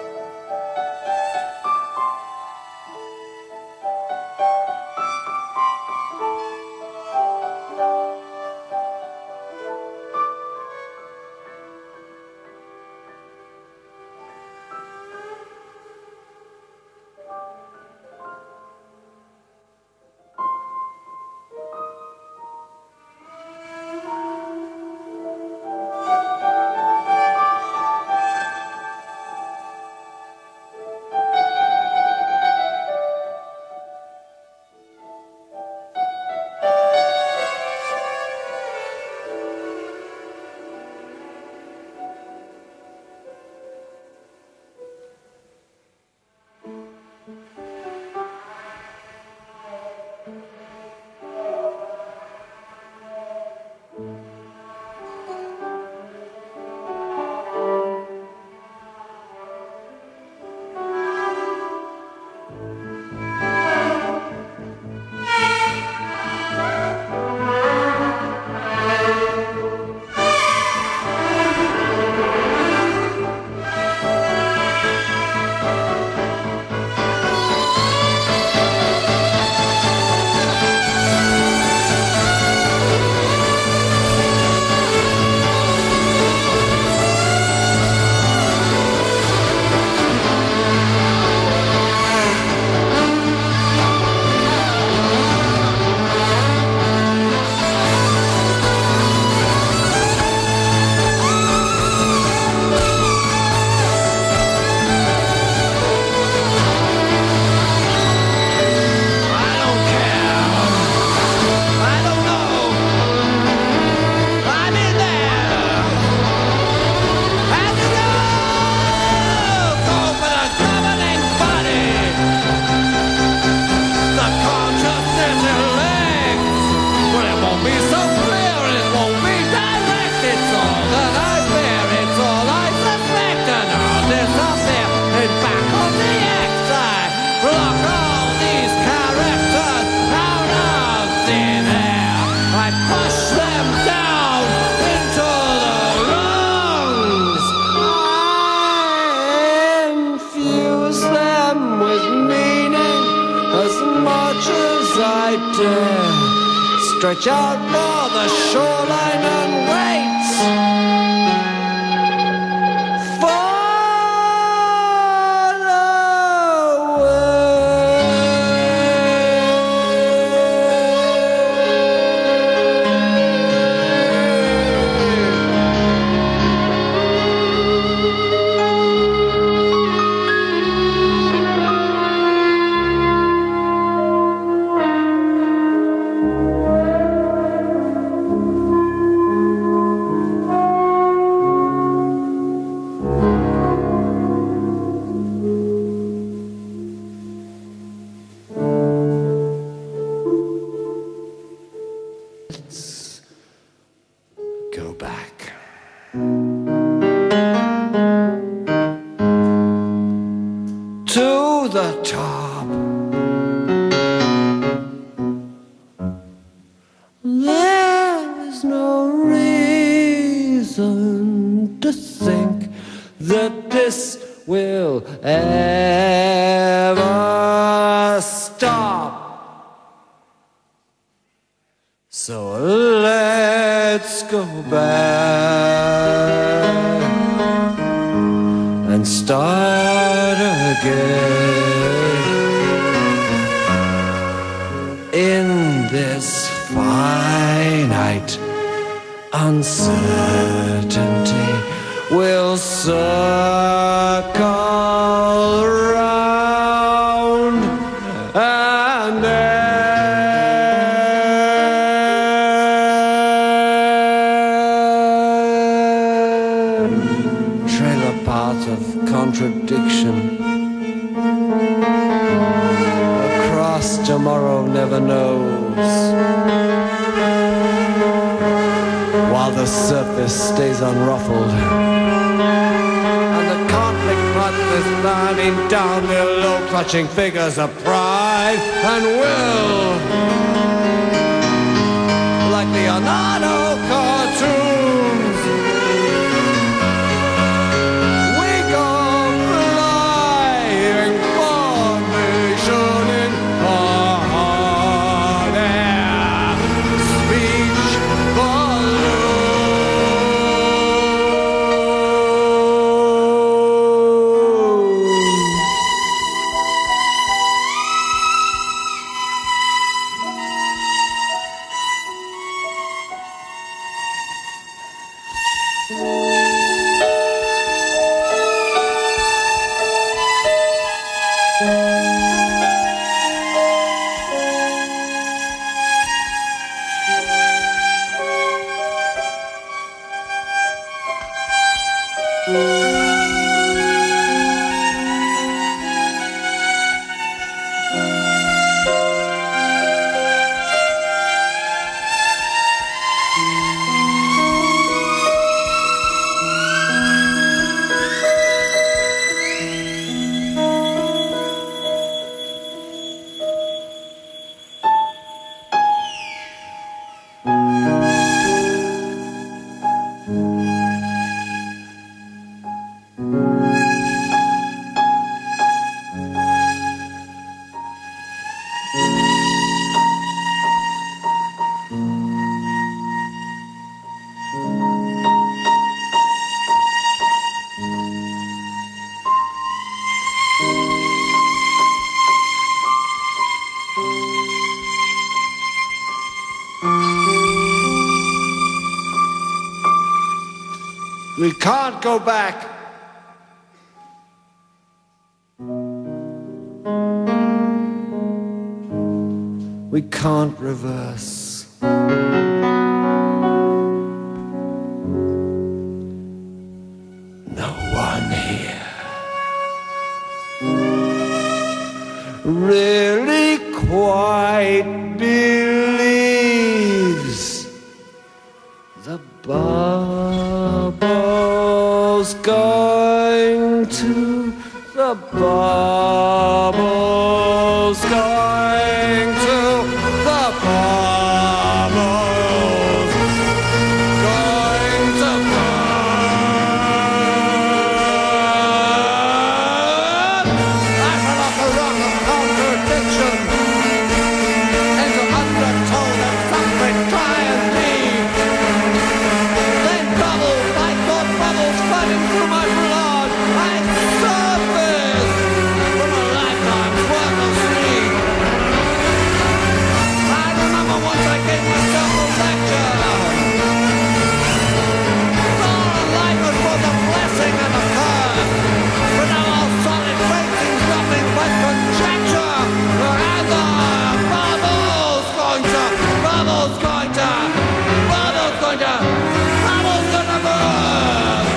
S1: Stretch out for the shoreline and wait. go back. To the top. There's no reason to think that this will ever stop. So let's go back and start again in this finite uncertainty. We'll circle round and trailer park of contradiction. Across tomorrow never knows, while the surface stays unruffled and the conflict plot is burning down below, clutching figures of pride and will, like Leonardo cartoons. We go flying, formation in hot air, speech we can't go back. We can't reverse. No one here really quite believes the bubble's going to, the bubble's going to, the bubble's going to burn. I fell off a rock of contradiction into undertone of something dry and deep. Then bubbles, I thought bubbles flooding through my blood. I surfaced from a lifetime's worth of sleep. I remember once I gave myself a lecture. All of life was both a blessing and a curse. But now all solid faith seems nothing but conjecture. And the bubble's going to, bubble's going to, bubble's going to, bubble's going to burst.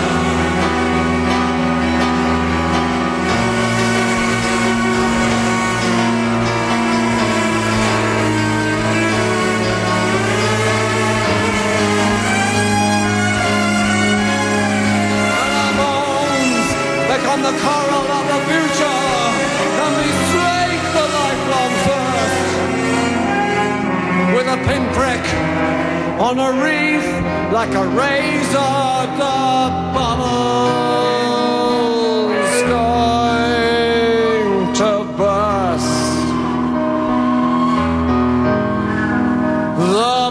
S1: from the coral of the future, and we slake the lifelong thirst with a pinprick on a reef like a razor, the bubble's going to burst. The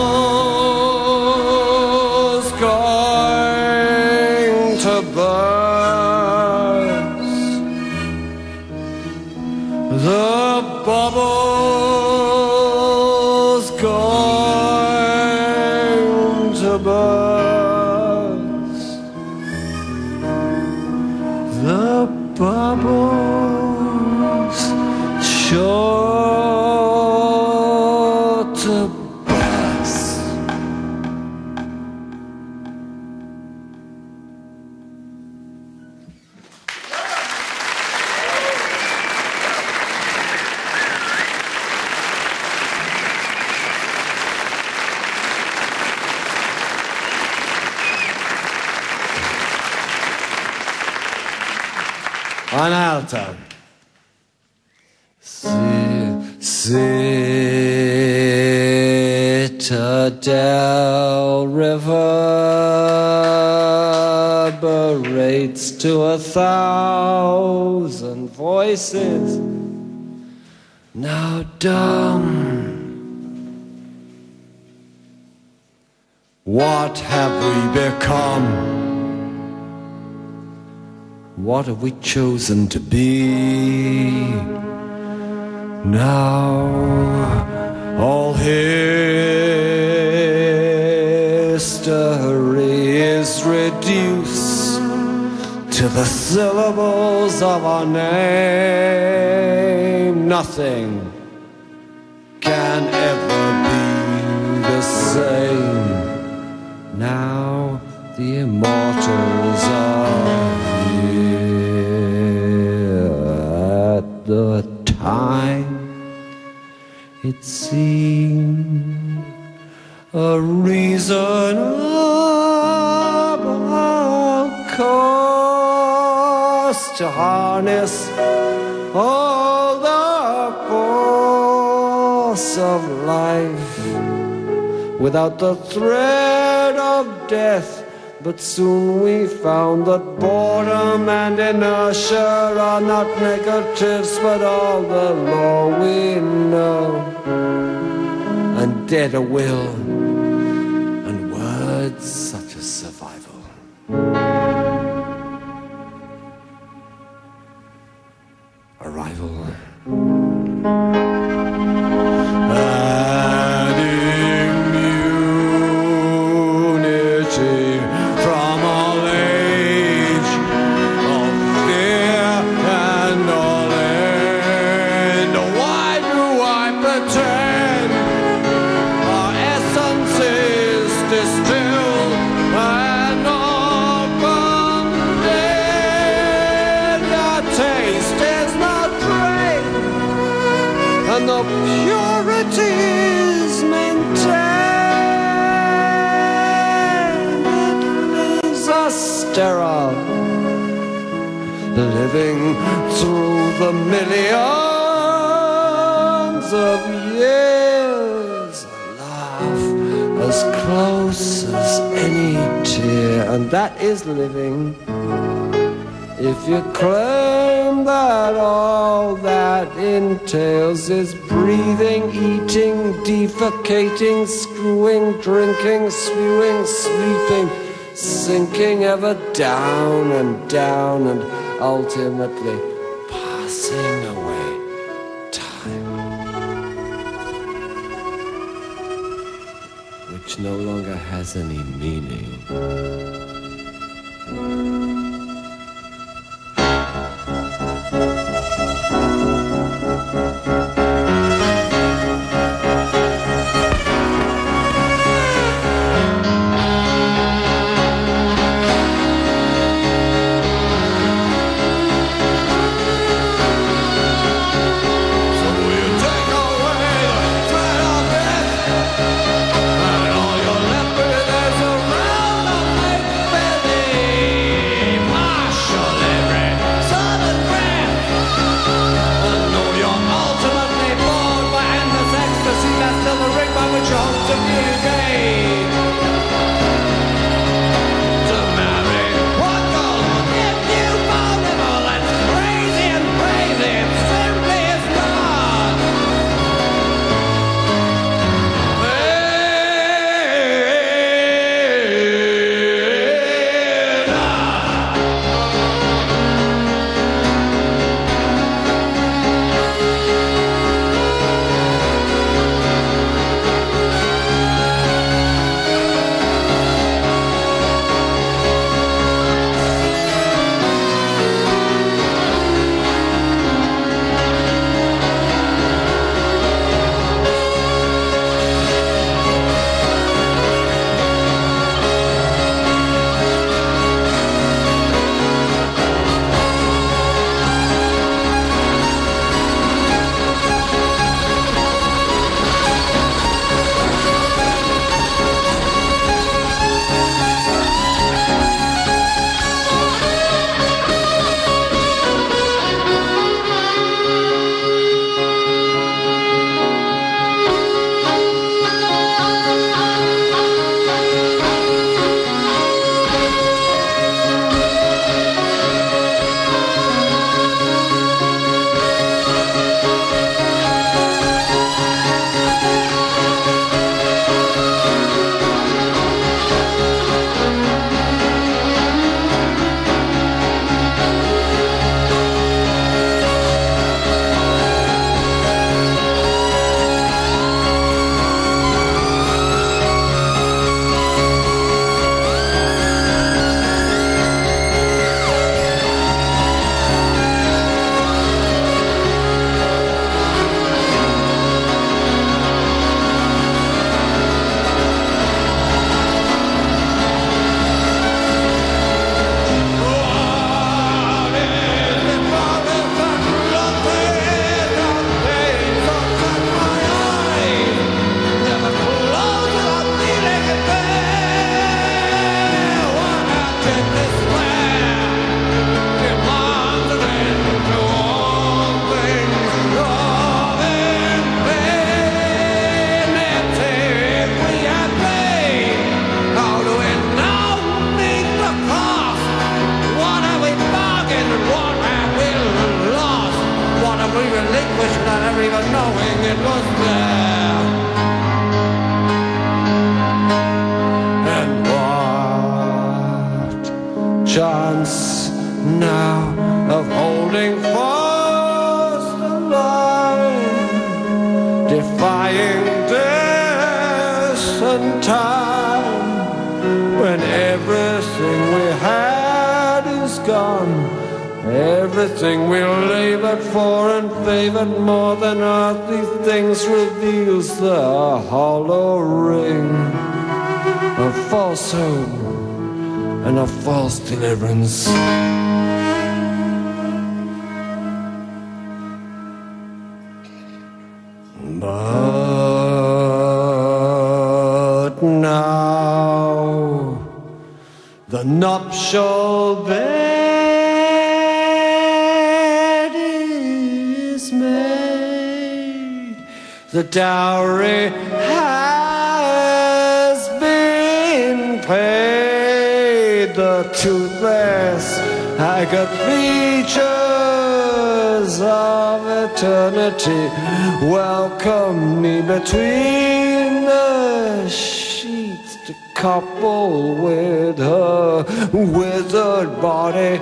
S1: bubble's going to burst. The bubble's going to burst. The bubble's sure to burst. On alto. Citadel reverberates to 1,000 voices, now dumb. What have we become? What have we chosen to be? Now all history is reduced to the syllables of our name. Nothing can ever be the same. Now the immortals are at the time it seemed a reasonable course to harness all the force of life without the threat of death. But soon we found that boredom and inertia are not negatives, but all the law we know. And dead a will, and words such as survival. Arrival. And the purity is maintained. It leaves us sterile, living through the millions of years. A laugh as close as any tear, and that is living. If you claim that all that entails is breathing, eating, defecating, screwing, drinking, spewing, sleeping, sinking ever down and down and ultimately passing away time, which no longer has any meaning. chance now of holding fast the line, defying death and time, when everything we had is gone, everything we labored for and favored more than earthly things reveals the hollow ring of false hope and of false deliverance. But now the nuptial bed is made, the dowry has been paid, the toothless haggard features of eternity welcome me between the sheets to couple with her withered body,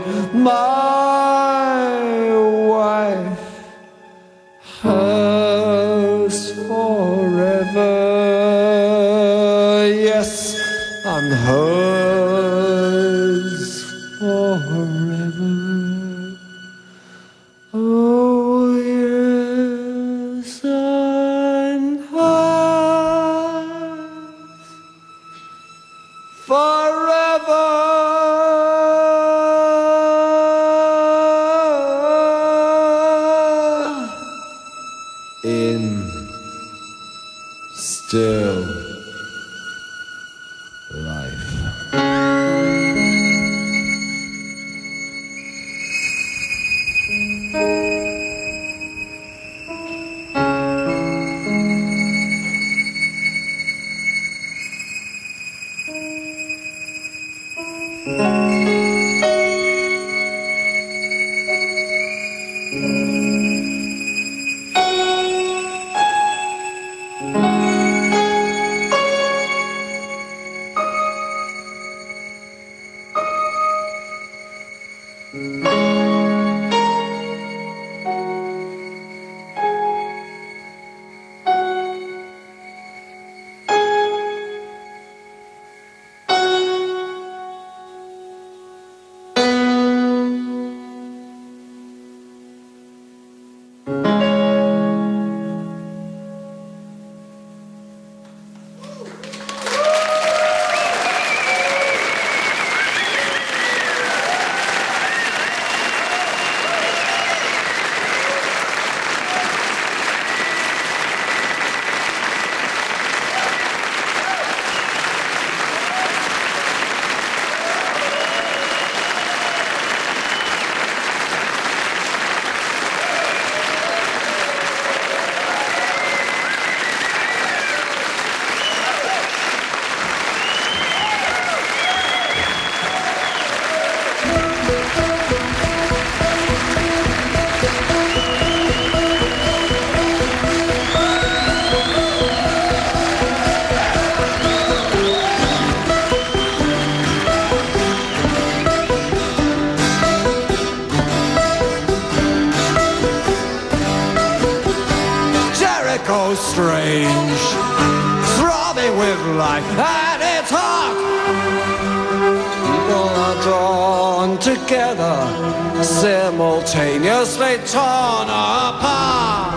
S1: my wife, hers forever. Yes, I'm hers forever. Oh yes, I'm hers forever. In still life. Strange, throbbing with life at its heart. People are drawn together, simultaneously torn apart.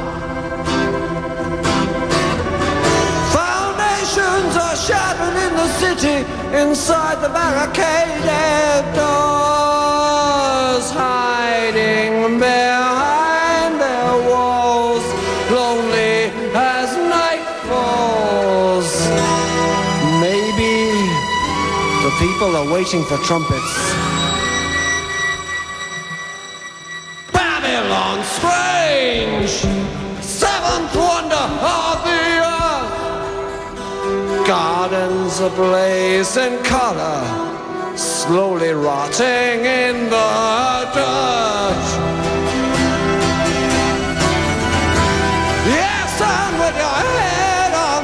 S1: Foundations are shattered in the city, inside the barricaded doors, hiding behind their walls, lonely as night falls. Maybe the people are waiting for trumpets. Babylon strange, seventh wonder of the earth. Gardens ablaze in color, slowly rotting in the dirt. Stand with your head on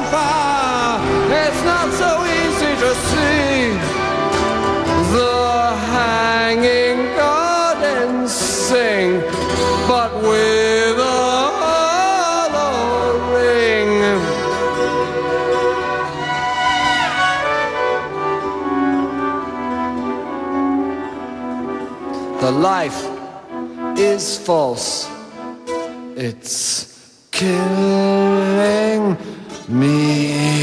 S1: fire. It's not so easy to see the hand The life is false. It's killing me.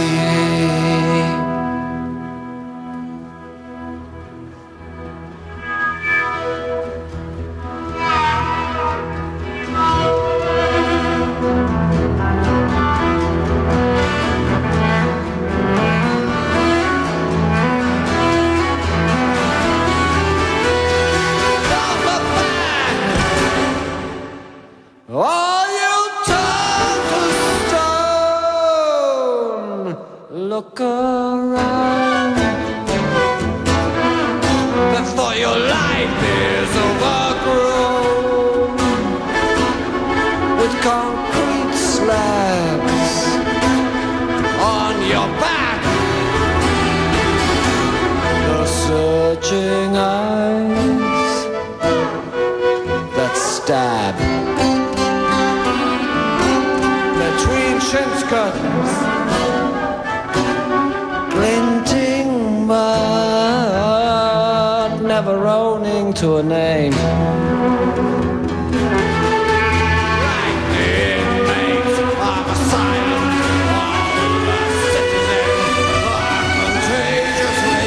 S1: Oh, you turn to stone. Look around before your life is overgrown with concrete slabs on your back. The searching eyes that stab between chintz curtains, glinting mud, never owning to a name. Like the inmates of asylum, all the citizens are contagiously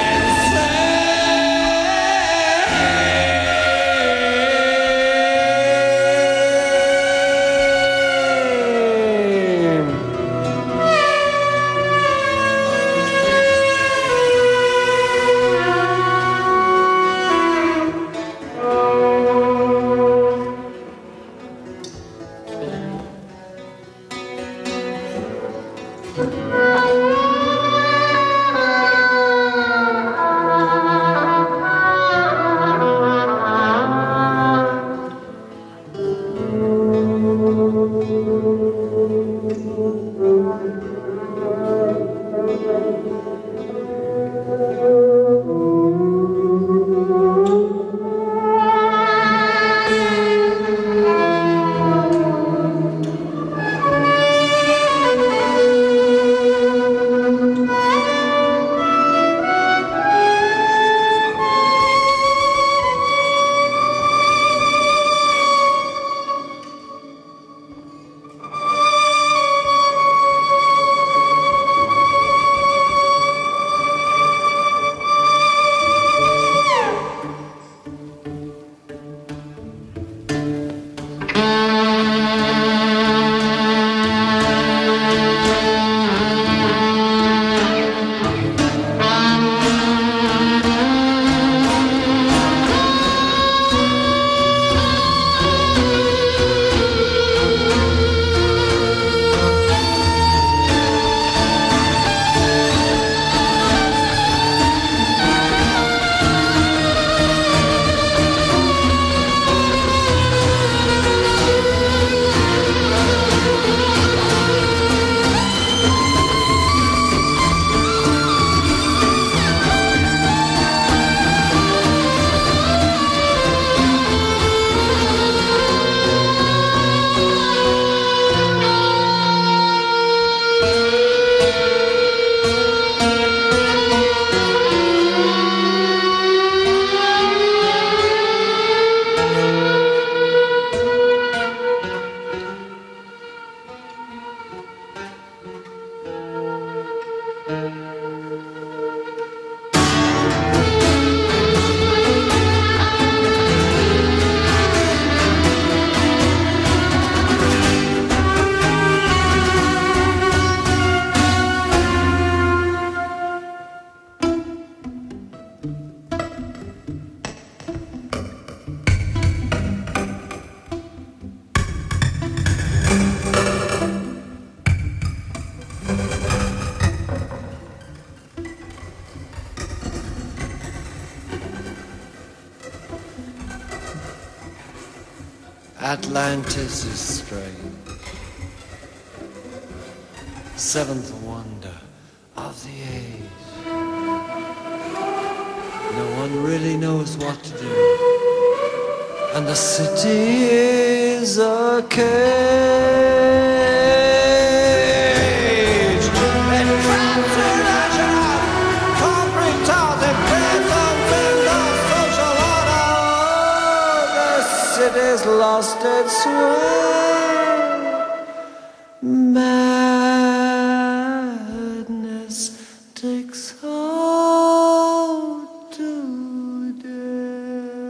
S1: Atlantis is strange, seventh wonder of the age. No one really knows what to do, and the city is a cage. It traps the leisure, concrete towers, it breaks on things of social order. lost its way. Madness takes hold today.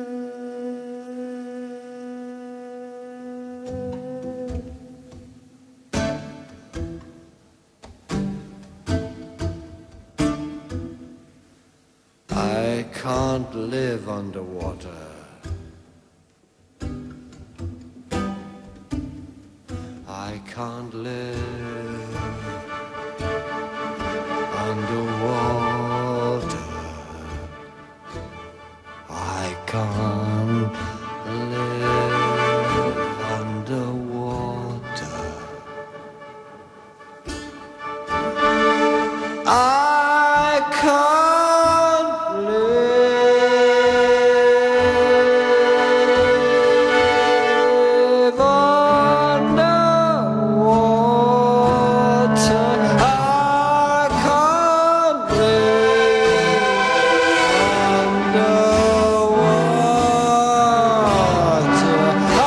S1: I can't live underwater. I can't live underwater. I can't live underwater. I can't live underwater. I can't live underwater. I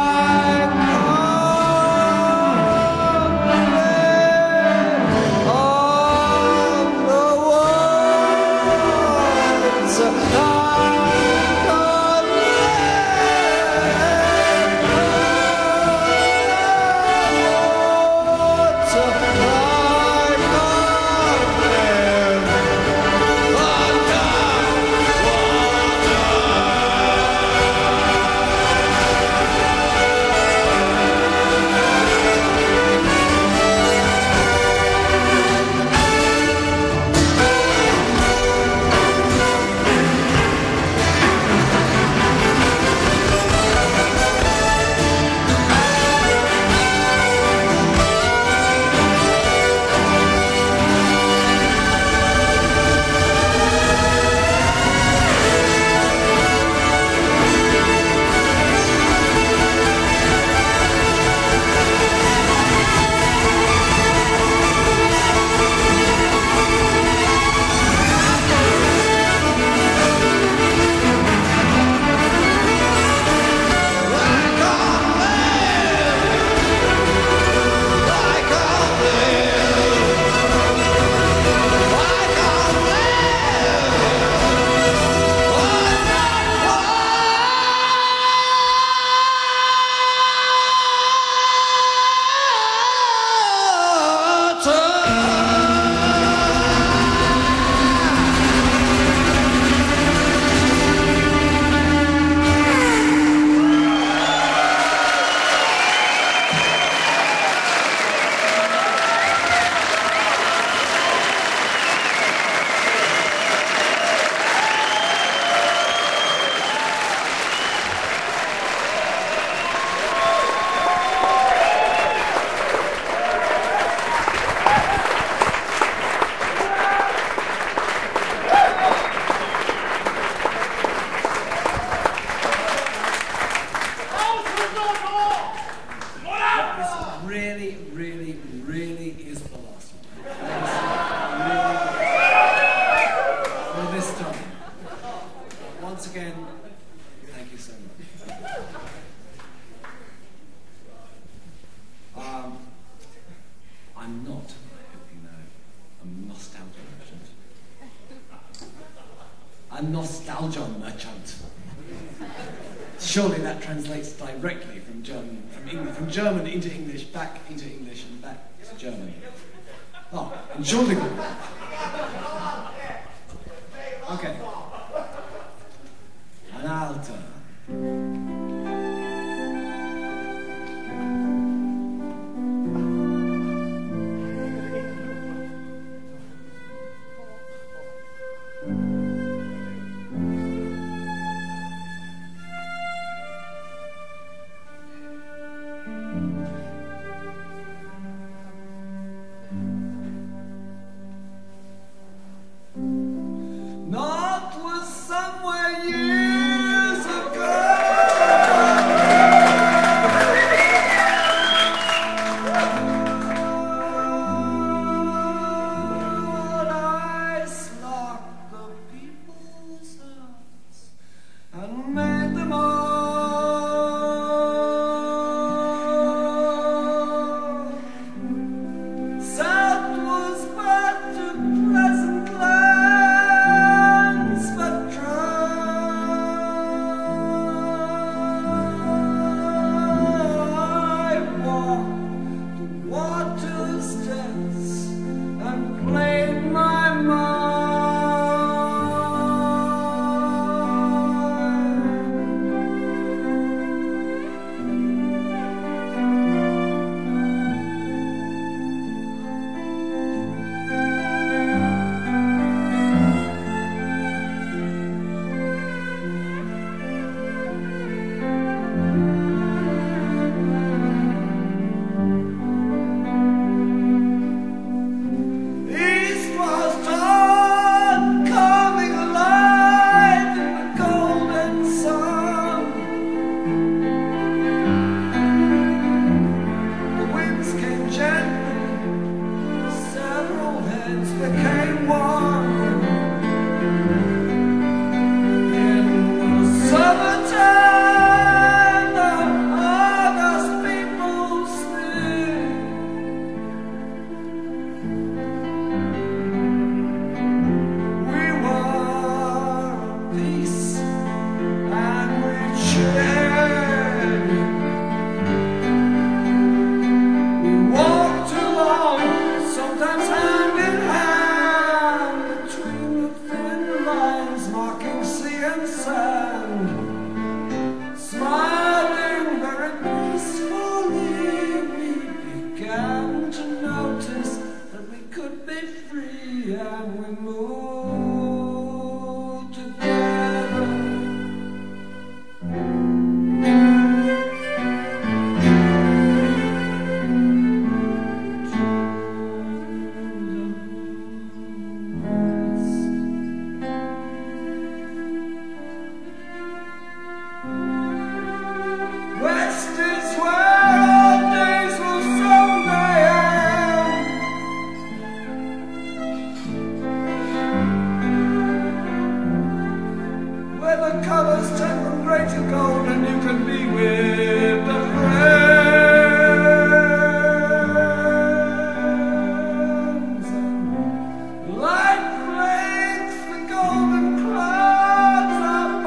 S2: really is the last one. For this time. Once again, thank you so much. I'm not, I hope you know, a nostalgia merchant. A nostalgia merchant. Surely that translates directly from German into English, back into English, and back to German. Oh, Entschuldigung. Okay. An alter. Not
S1: moved together. West is where our days will someday end. Where the colors turn from grey to gold and you can be with the friends. Light flakes the golden clouds up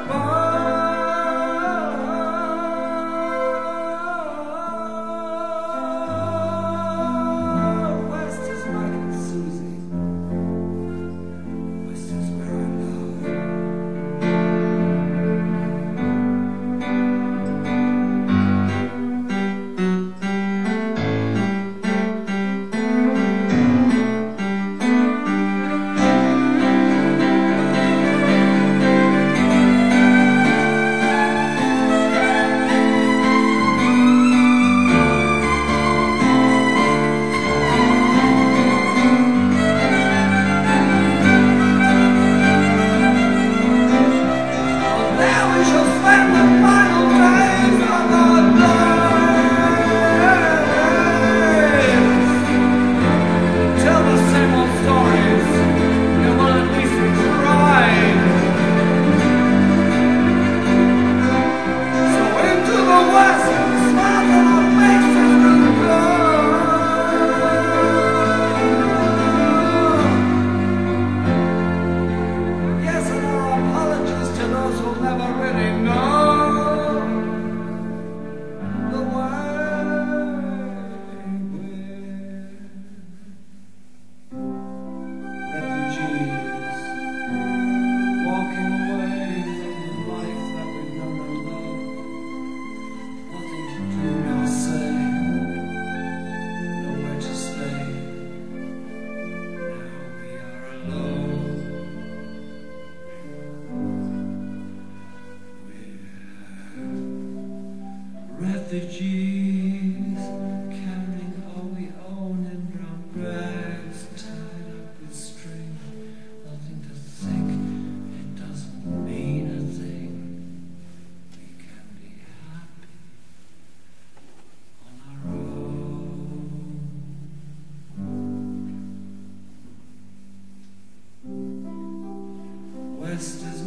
S1: above. West is Mike and Susie. West is where I love. There we shall spend the final days of our lives. Tell the same old stories, and we'll at least try. So into the west, smiles on our faces will go. Yes, and our apologies to those who'll never really know the way we're refugees, walking away from the life that we've known and loved. Nothing to do nor say, nowhere to stay. Now we are alone. Refugees, carrying all we own in brown bags, tied up with string. Nothing to think, it doesn't mean a thing. We can be happy on our own. West is